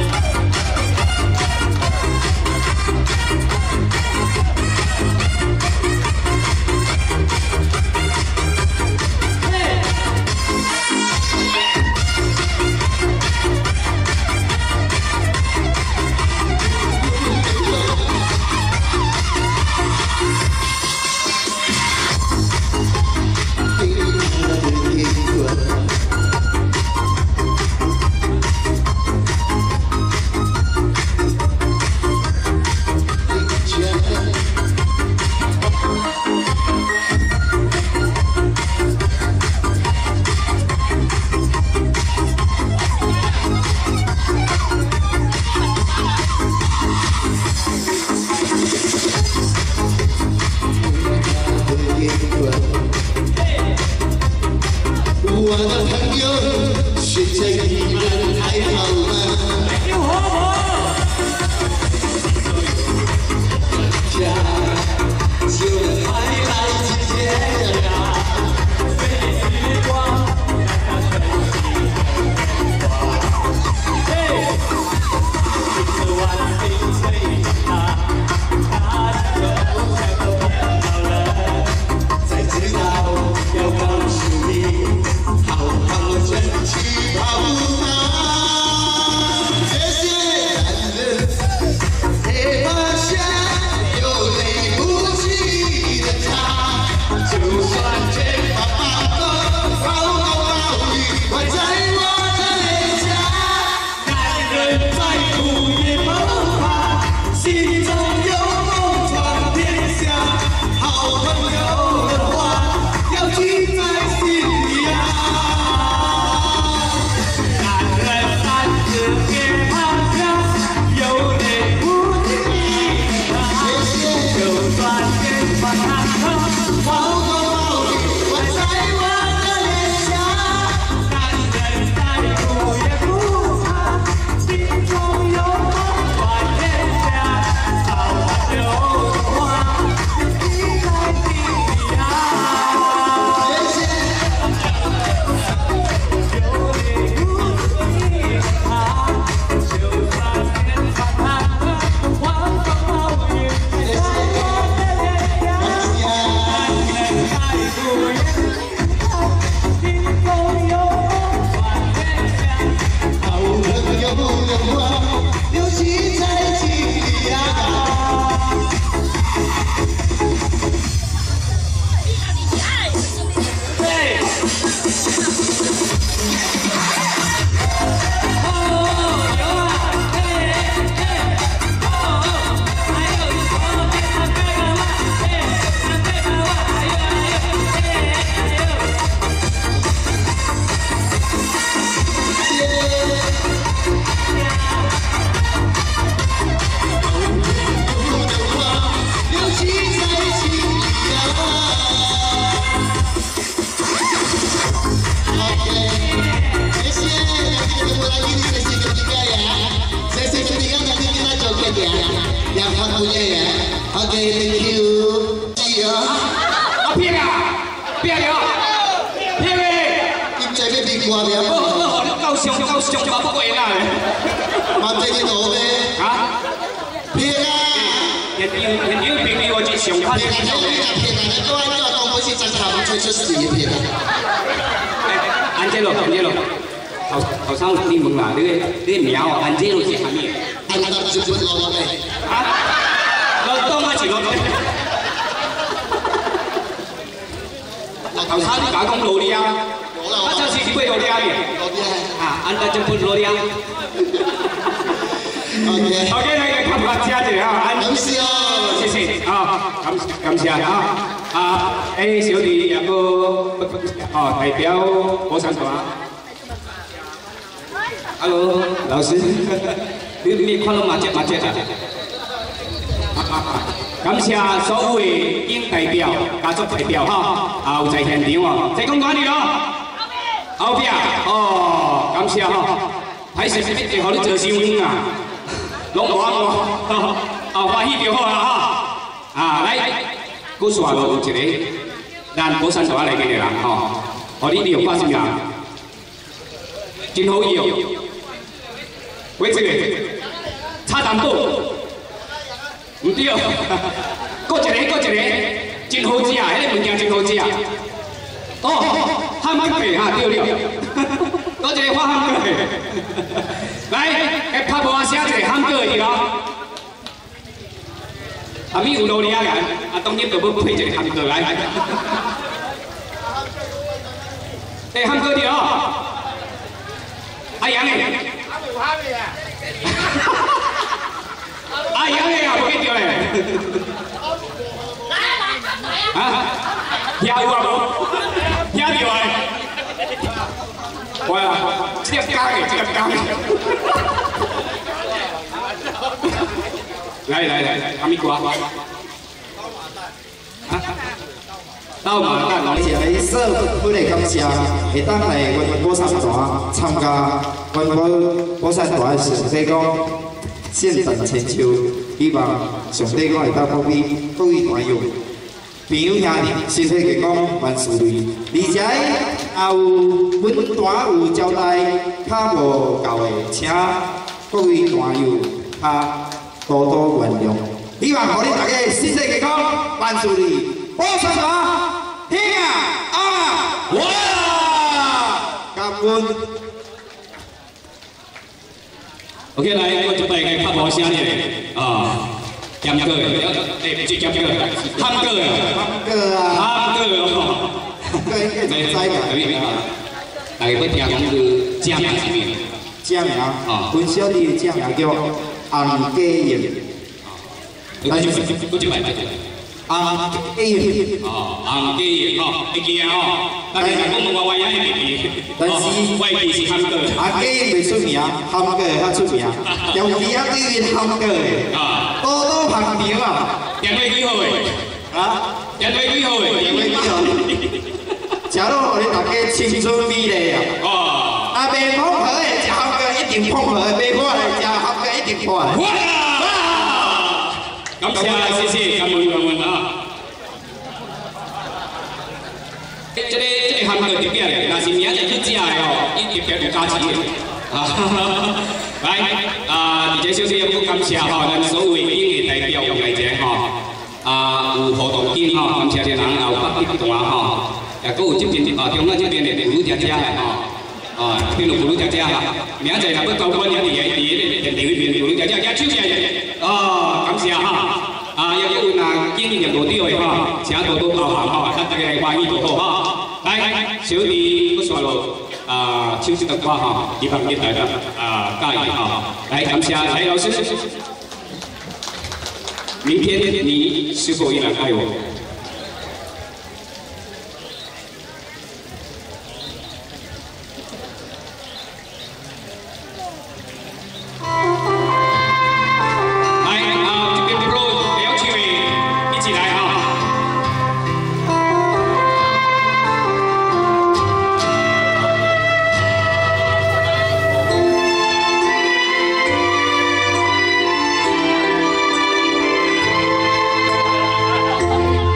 我的朋友，现在你们还好吗？家就快来之前啊，飞时光，让它吹起风花。嘿，一次万里吹它，它就像都变老了，才知道要告诉你。好好珍惜好吗？这些男人别放下有泪不起的他，就算前方暴风暴风暴雨，我在我的脸颊。男人再苦也不怕，心中有梦闯天下，好朋友的话要记在心里啊。Yang satunya ya. Oke, thank you. See ya. 啊，骗啊！骗了！骗咩？ 今仔要đi qua咩？ 我我我夠上夠上嘛，不過啦。 嘛這個做咩？ 啊？ 騙啊！ 人要人要騙你，我就上翻。 騙啊！騙啊！騙啊！你都係做當我是真頭出出事嘅騙啊！ 啊， 安杰罗，安杰罗，后后生你问啦，你你名哦，安杰罗是啥物？ 安达就不老老嘞。 啊？老东还是老东？后生你甲我讲罗哩啊？啊，就是是过罗哩啊？ 罗哩啊，安达就不罗哩啊。 OK。 OK， 来来，拍拍车一下啊， 感谢哦， 谢谢啊，感感謝啊。啊，誒小弟有個哦代表火山團 ，Hello 老師，你你看到馬姐馬姐啊？感謝所有嘅應代表、家族代表哈，啊有在現場哦，在講哪裡咯？後邊哦，感謝哈，睇實一定互你做收音啊，攏無我，哦歡喜就好啦哈，啊來。古說路有一個，咱寶山大來嘅人吼，互你有發什麼人？真好用，為這個差淡薄，唔對，閣一個閣一個，真好食啊！迄個物件真好食啊！哦，漢堡皮哈對了，閣一個發漢堡皮，來，誒拍無啊寫一個漢堡的咯。阿咪有道理啊！啊，當然就要配一個漢堡來。誒，漢堡啲哦，阿楊誒，阿楊誒啊，唔記得咧。啊？聽有啊無？聽到誒？哇！接工誒，接工。來來來，阿咪瓜。到馬蛋， 而且嚟社會嚟感謝，會當嚟阮寶山團參加阮寶寶山團嘅上帝講獻贈千秋，希望上帝講會當保庇各位團友、朋友兄弟身體健康萬事如意。而且也有阮團有交代，較無夠嘅，請各位團友較多多原諒。希望互你大家身體健康萬事如意。寶山團。聽啊啊！哇！感恩。 OK， 來，我準備嘅拍無聲嘅啊，鹹歌嘅，誒唔是鹹歌，鹹歌啊， 鹹歌啊， 鹹歌哦。 歌應該就知㗎。 大家要聽講佢正名是咩？ 正名啊，阮小弟嘅正名叫洪家業。 我就我就來來。 洪家業， 哦，洪家業哦，會記啊哦，但係講問我我也會記，但是我會記是韓國。 洪家業袂出名，韓國較出名，尤其啊對面韓國嘅，多多朋友啊， 電話幾號誒？ 啊， 電話幾號誒？ 電話幾號？食到互你大家青春美麗啊！ 哦， 啊，袂碰河嘅食韓國一定碰河，袂破嘅食韓國一定破。 哇！感謝，謝謝，感恩感恩啊！這個這個韓國特別嘅，但是名就去食嘅哦，伊特別有價值嘅。啊，來啊！而且小弟也要感謝吼，咱所有演藝代表有來者吼，啊有活動緊吼，感謝啲人有北極團吼，也佫有這邊啊中央這邊嘅婦女姐姐嘅吼，啊這邊有婦女姐姐啦，名就係要高官人哋嘅啲嘅地裏邊婦女姐姐舉手嘅。哦，感謝哈！啊，要有嗱經驗無掉嘅哈，請多多包涵哈，大家嚟歡喜就好哈。來，小弟不說了，啊，唱這個歌哈，希望給大家啊加油哈。來，感謝蔡老師，明天你是否依然愛我？ Hãy subscribe cho kênh Ghiền Mì Gõ để không bỏ lỡ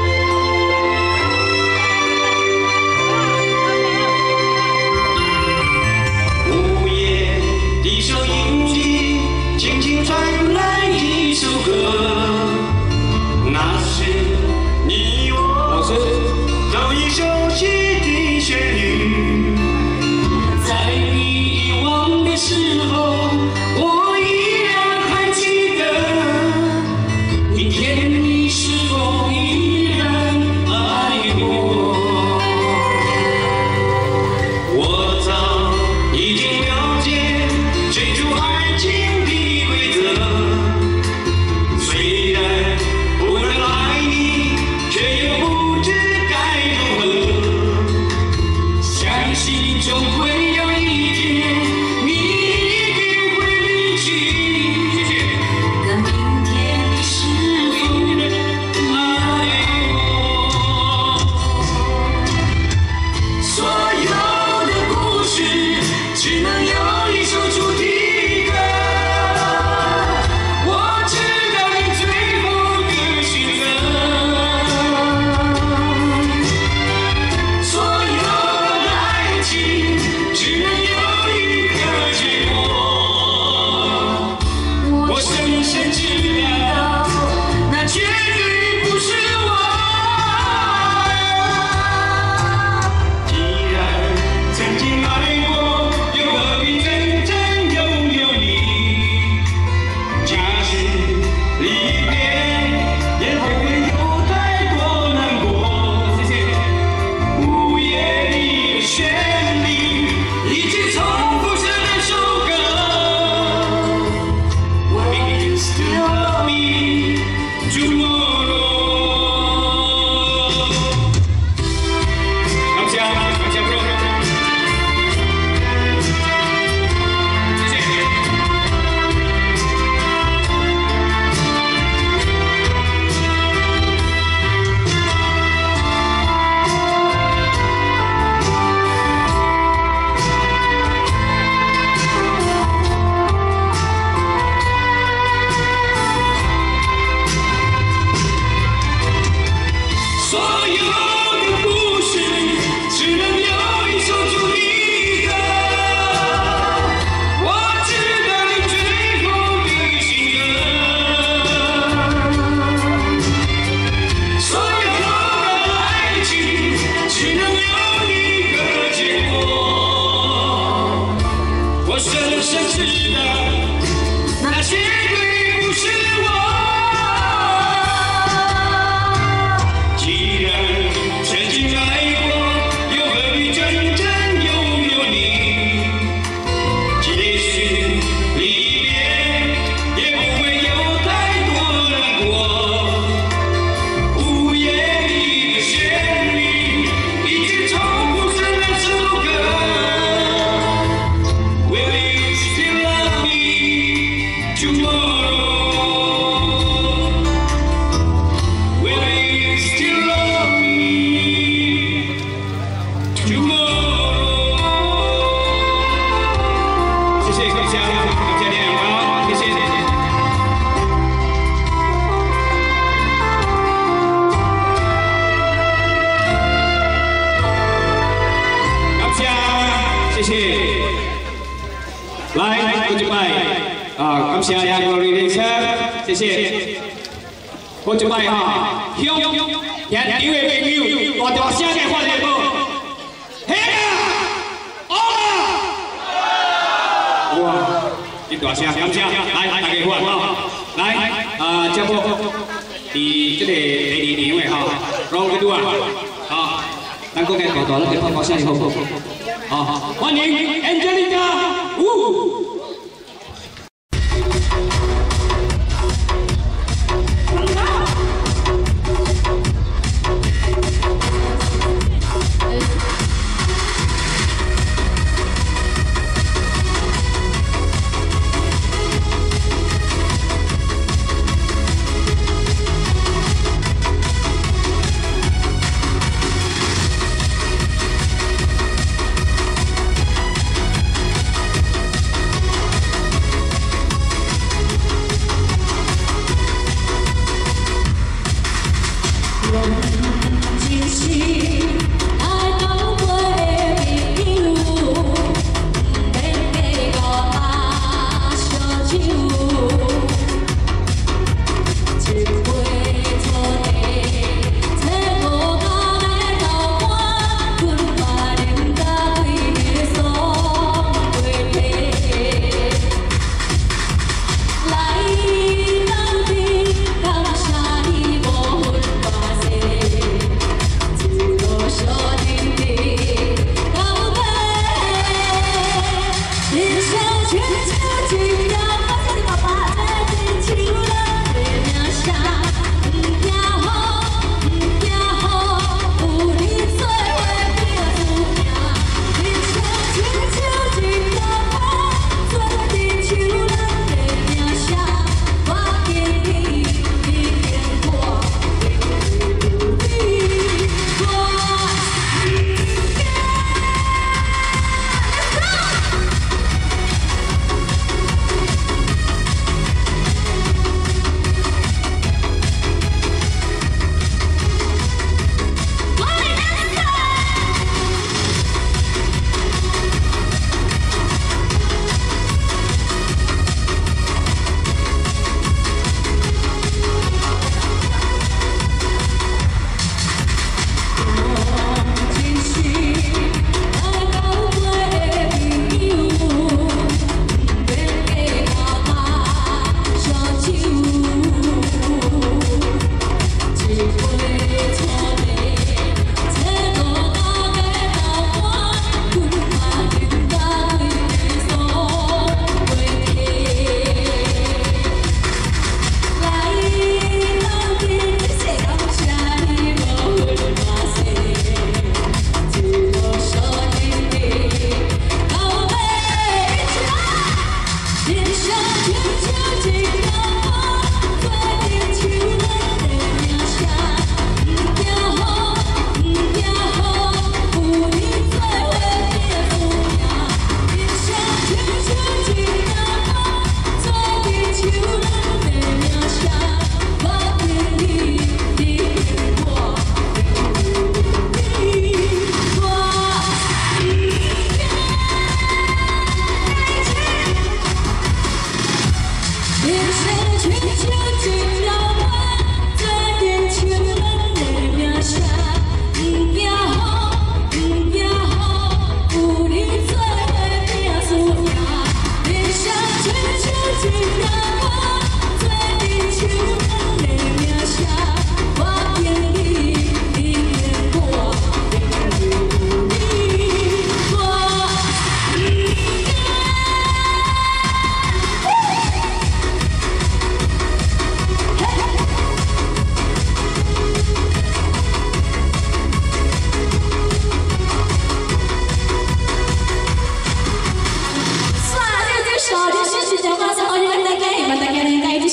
总会有一天，你一定会离去。谢谢。那明天你是否爱我？所有的故事只能有一首主题歌。我知道你最后的选择。所有的爱情只能有一个结果。我深深知道，那绝对不是我。既然曾经爱过，又何必真正拥有你？假使离别，也不会有太多难过。谢谢。午夜里的旋律，一直重复着那首歌。Will you still love me tomorrow？ 感谢，感谢 bro。谢谢。所有的故事只能有一首主题歌。我知道你最后的选择。所有的爱情只能有一个结果。我深深知道，那绝对不是我。既然曾经爱过，又何必真正拥有你？即使离别，也不会有太多难过。午夜里的旋律，一直重复着那首歌。Will you still love me tomorrow？ Will you still love me tomorrow？ 谢谢，感谢，感谢两位，谢谢，谢谢。感谢，谢谢。来，恭喜拜啊！感谢两个人生，谢谢。恭喜拜哈，向现场的朋友，大大声的发热无？嘿啊！哦啊！哇！你大声，感谢，来，大家发哈，来啊！节目伫这个第二场的哈，让佢拄啊，好，咱各位大大咧拍拍声好不好？好，欢迎 Angelica， 呜！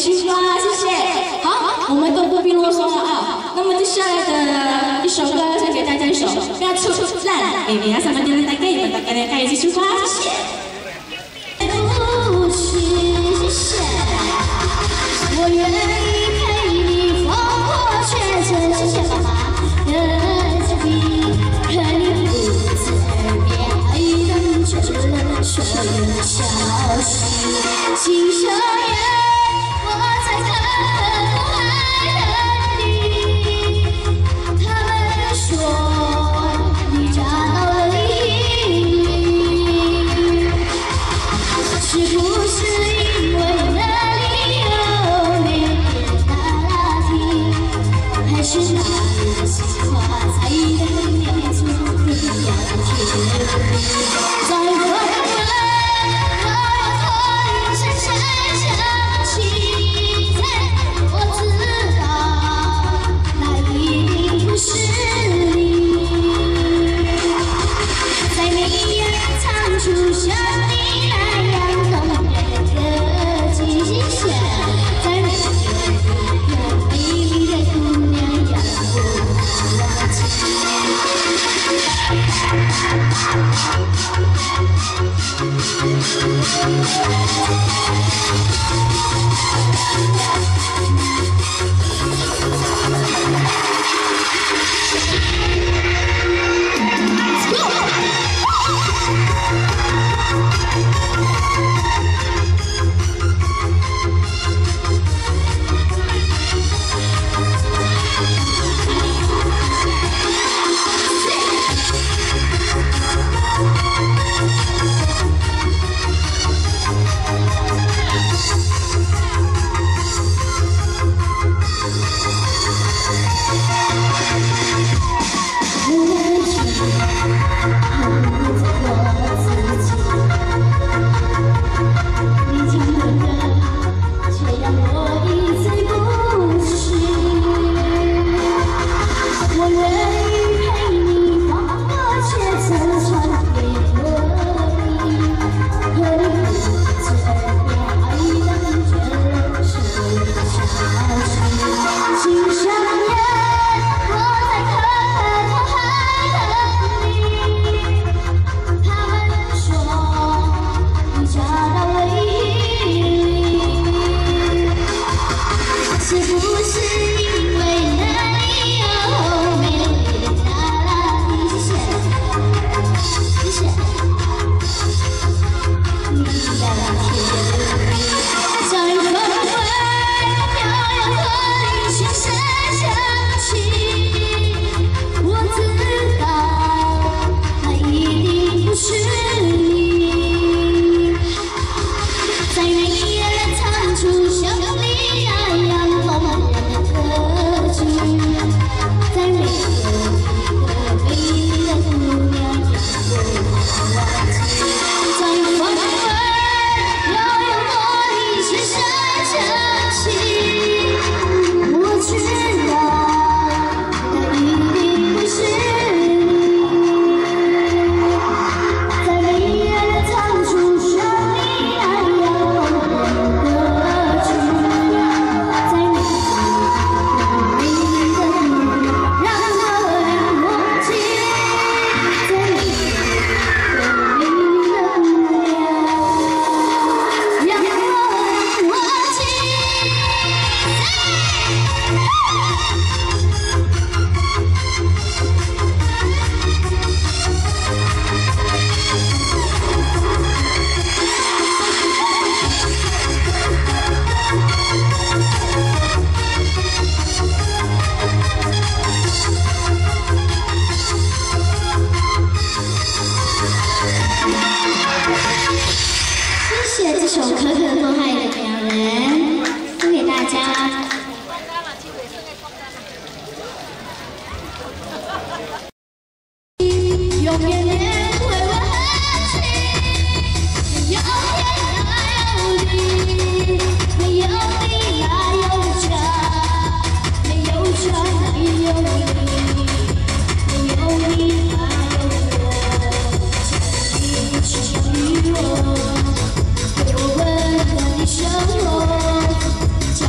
区吧，谢谢。好，我们都不必啰嗦了啊。那么接下来的一首歌，想给大家一首非常出烂，给大家们点来给大家看一起出发，谢谢。 不是谢谢，我愿意陪你风波雪尘，谢谢爸爸的指引，陪你不辞而别，爱等却说人消息，心上人。 我在看东海等你，他们说你找到了意义，是不是因为那里有没有打拉提，还是那里鲜花才能酿出你要的甜蜜？在风中，我要和你深深相契。 是你，在明夜唱出像你那样动人的歌曲，谢谢，在明夜有美丽的姑娘要我情。我问和你生活。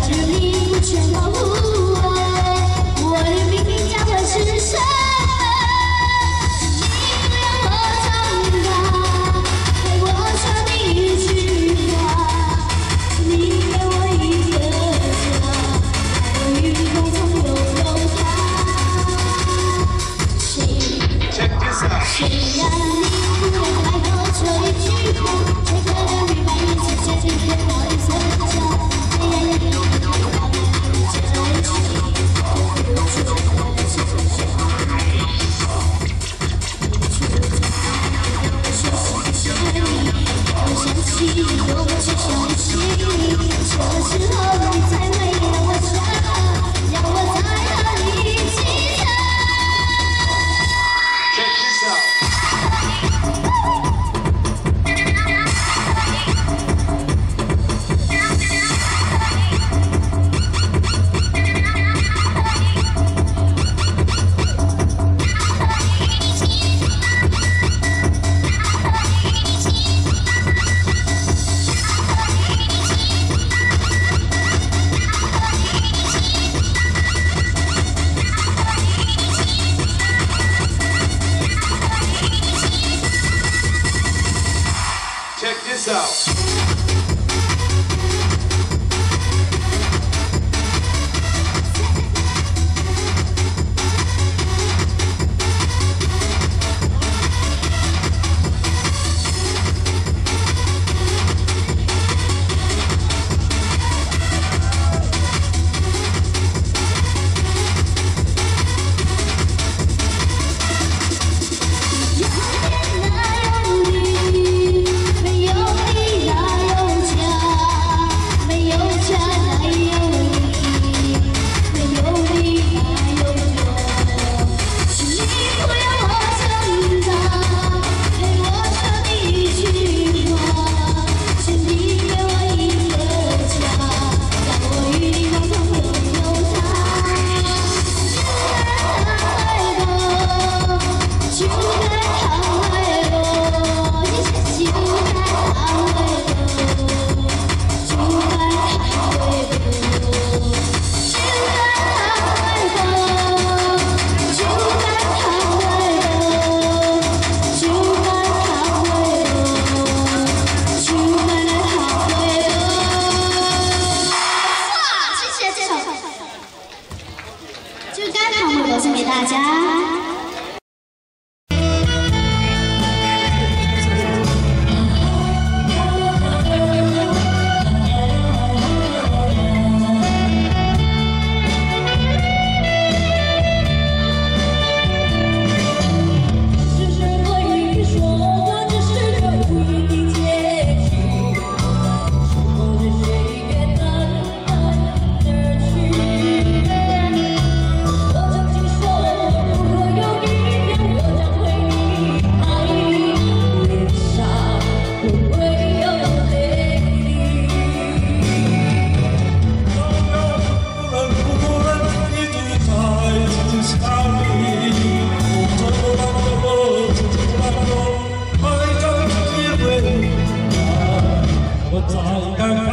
我在。